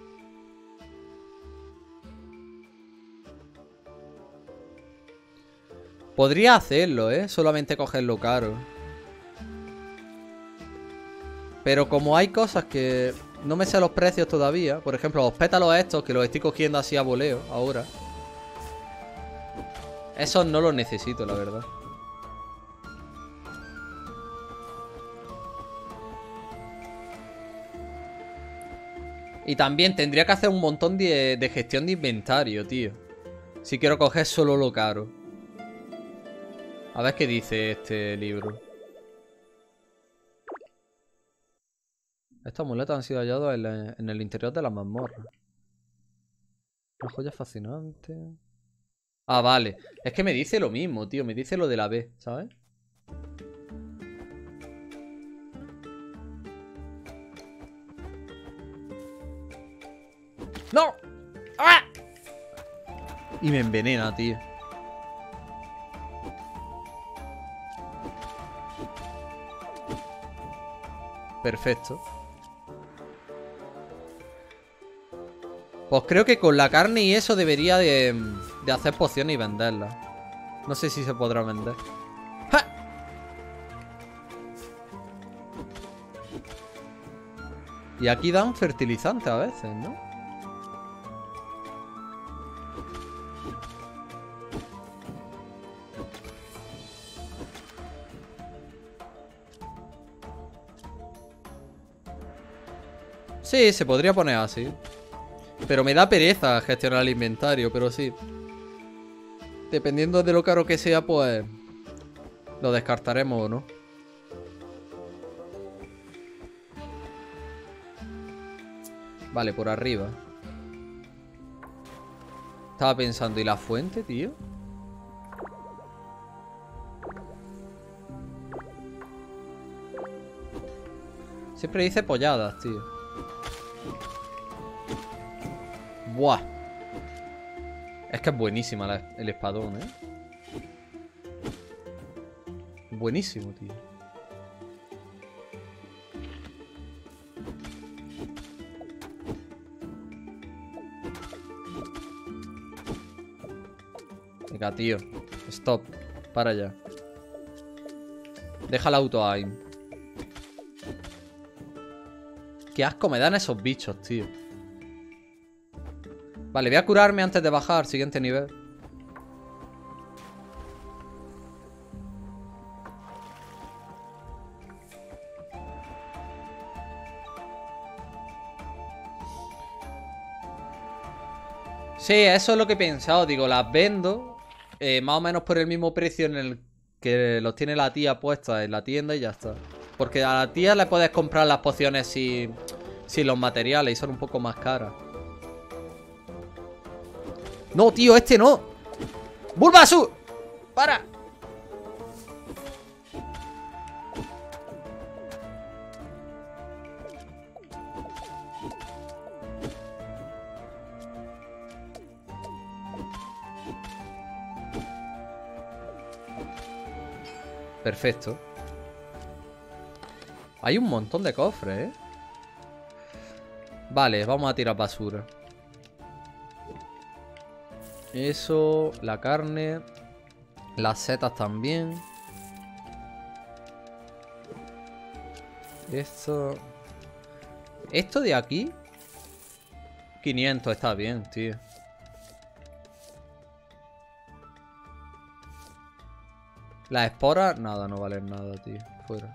Podría hacerlo, solamente cogerlo caro. Pero como hay cosas que no me sé los precios todavía. Por ejemplo, los pétalos estos, que los estoy cogiendo así a voleo ahora. Esos no los necesito, la verdad. Y también tendría que hacer un montón de gestión de inventario, tío. Si quiero coger solo lo caro. A ver qué dice este libro. Estos amuletos han sido hallados en el interior de la mazmorra. Una joya fascinante. Ah, vale. Es que me dice lo mismo, tío. Me dice lo de la B, ¿sabes? ¡No! ¡Ah! Y me envenena, tío. Perfecto. Pues creo que con la carne y eso debería de hacer pociones y venderlas. No sé si se podrá vender. ¡Ja! Y aquí dan fertilizante a veces, ¿no? Sí, se podría poner así. Pero me da pereza gestionar el inventario, pero sí. Dependiendo de lo caro que sea, pues lo descartaremos o no. Vale, por arriba. Estaba pensando, ¿y la fuente, tío? Siempre dice polladas, tío. Buah. Es que es buenísima el espadón, ¿eh? Buenísimo, tío. Venga, tío. Stop. Para allá. Deja el auto-aim. Qué asco me dan esos bichos, tío. Vale, voy a curarme antes de bajar al siguiente nivel. Sí, eso es lo que he pensado. Digo, las vendo más o menos por el mismo precio en el que los tiene la tía puestas en la tienda y ya está. Porque a la tía le puedes comprar las pociones sin los materiales y son un poco más caras. No, tío, este no. ¡Bulbasaur! ¡Para! Perfecto. Hay un montón de cofres, ¿eh? Vale, vamos a tirar basura. Eso, la carne. Las setas también. Esto. Esto de aquí 500 está bien, tío. Las esporas, nada, no valen nada, tío. Fuera.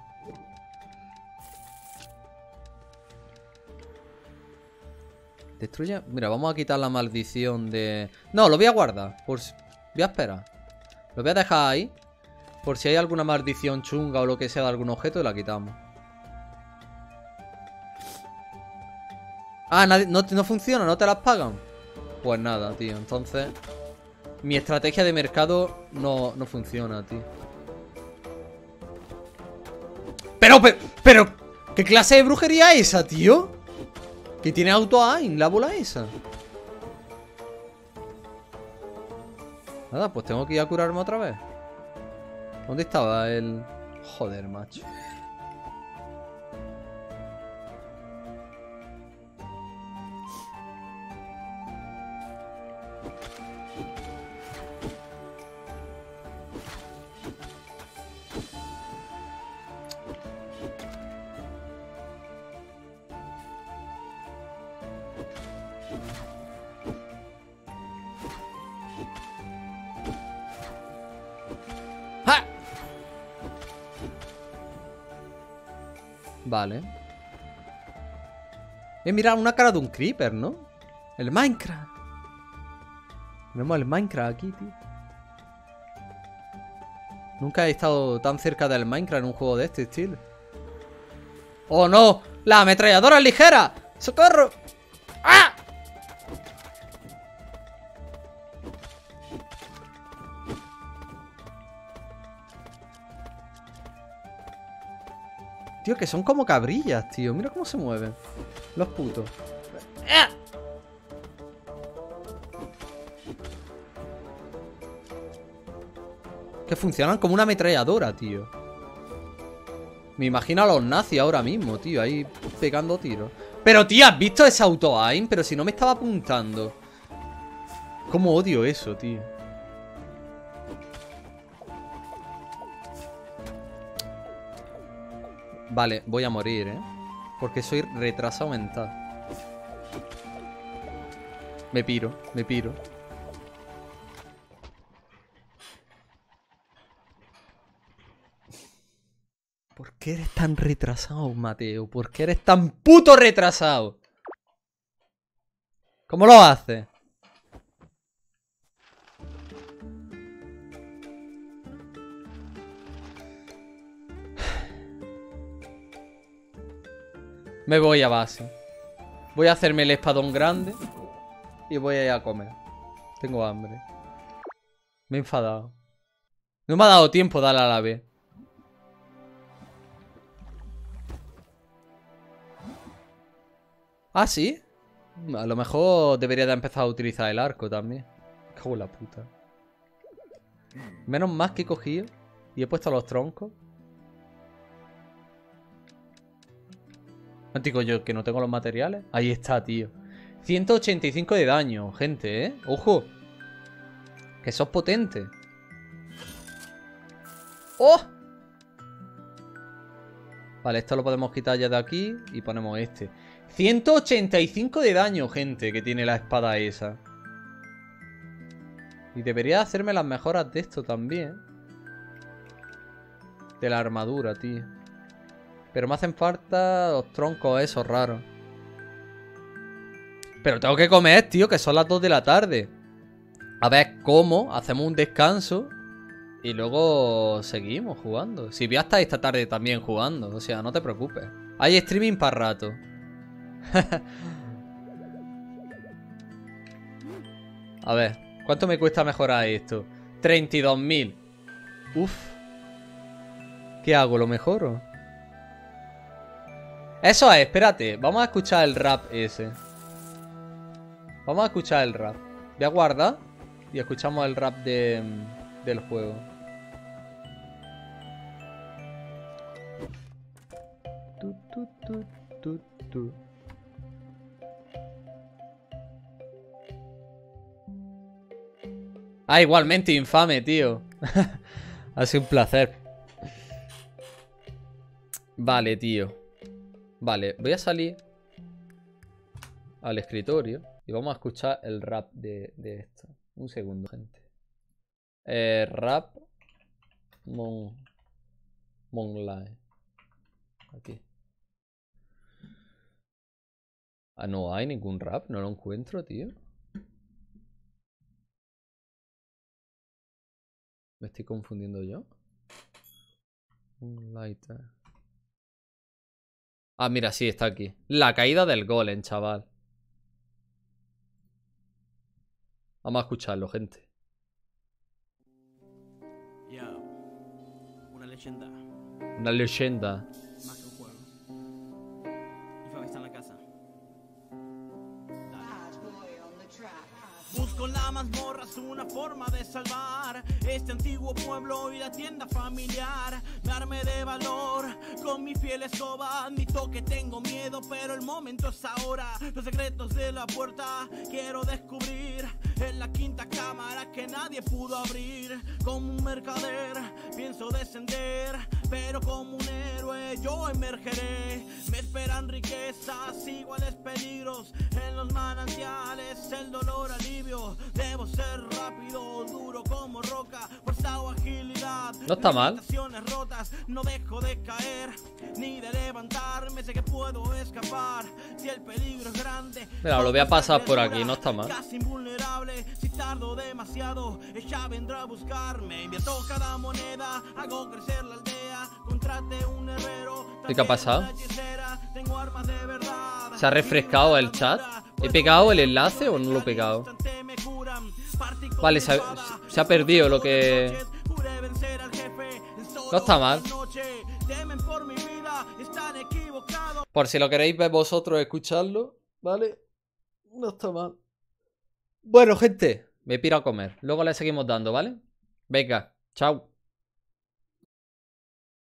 Destruye. Mira, vamos a quitar la maldición de... No, lo voy a guardar. Voy a esperar. Lo voy a dejar ahí. Por si hay alguna maldición chunga o lo que sea de algún objeto, la quitamos. Ah, no funciona, no te las pagan. Pues nada, tío. Entonces, mi estrategia de mercado no funciona, tío. Pero, ¿qué clase de brujería es esa, tío? Que tiene auto-aim, la bola esa. Nada, pues tengo que ir a curarme otra vez. ¿Dónde estaba el...? Joder, macho. Vale. Mira, una cara de un creeper, ¿no? El Minecraft. Tenemos el Minecraft aquí, tío. Nunca he estado tan cerca del Minecraft en un juego de este estilo. ¡Oh, no! ¡La ametralladora ligera! ¡Socorro! ¡Ah! Tío, que son como cabrillas, tío. Mira cómo se mueven los putos. Que funcionan como una ametralladora, tío. Me imagino a los nazis ahora mismo, tío. Ahí pegando tiros. Pero, tío, ¿has visto ese auto-aim? Pero si no me estaba apuntando. ¿Cómo odio eso, tío? Vale, voy a morir, ¿eh? Porque soy retrasado mental. Me piro, me piro. ¿Por qué eres tan retrasado, Mateo? ¿Por qué eres tan puto retrasado? ¿Cómo lo haces? Me voy a base. Voy a hacerme el espadón grande y voy a ir a comer. Tengo hambre. Me he enfadado. No me ha dado tiempo darle a la B. ¿Ah, sí? A lo mejor debería de empezar a utilizar el arco también. Cago en la puta. Menos más que he cogido y he puesto los troncos. Digo yo que no tengo los materiales. Ahí está, tío. 185 de daño, gente, ¿eh? ¡Ojo! Que sos potente. ¡Oh! Vale, esto lo podemos quitar ya de aquí y ponemos este. 185 de daño, gente, que tiene la espada esa. Y debería hacerme las mejoras de esto también. De la armadura, tío. Pero me hacen falta los troncos esos raros. Pero tengo que comer, tío, que son las 2 de la tarde. A ver cómo hacemos un descanso y luego seguimos jugando. Si voy a estar esta tarde también jugando, o sea, no te preocupes. Hay streaming para rato. A ver, ¿cuánto me cuesta mejorar esto? 32.000. Uf. ¿Qué hago? ¿Lo mejoro? Eso es, espérate. Vamos a escuchar el rap ese. Vamos a escuchar el rap. Voy a guardar y escuchamos el rap del juego. Ah, igualmente infame, tío. Ha sido un placer. Vale, tío. Vale, voy a salir al escritorio y vamos a escuchar el rap de esto. Un segundo, gente. Rap Monlive. Aquí. Ah, no hay ningún rap, no lo encuentro, tío. ¿Me estoy confundiendo yo? Moonlighter. Ah, mira, sí, está aquí. La caída del golem, chaval. Vamos a escucharlo, gente. Ya, una leyenda. Una leyenda. Más que un juego. Y Fabi está en la casa. Busco en la mazmorras una forma de salvar este antiguo pueblo y la tienda familiar. Me armé de valor con mi fiel escoba. Admito que tengo miedo, pero el momento es ahora. Los secretos de la puerta quiero descubrir. En la quinta cámara que nadie pudo abrir. Como un mercader pienso descender, pero como un héroe yo emergeré. Me esperan riquezas, iguales peligros. En los manantiales el dolor alivio. Debo ser rápido, duro como roca. Fuerza o agilidad. No está mal. Rotas. No dejo de caer ni de levantarme. Sé que puedo escapar si el peligro es grande. Mira, lo voy a pasar por aquí, no está mal. Casi invulnerable. Si tardo demasiado, ella vendrá a buscarme. Invierto cada moneda, hago crecer la aldea. Contrate un herrero. ¿Qué ha pasado? Tengo armas de verdad. ¿Se ha refrescado el chat? ¿He pegado el enlace o no lo he pegado? Vale, se ha perdido lo que... No está mal. Por si lo queréis ver vosotros, escucharlo, ¿vale? No está mal. Bueno, gente, me piro a comer. Luego le seguimos dando, ¿vale? Venga, chao.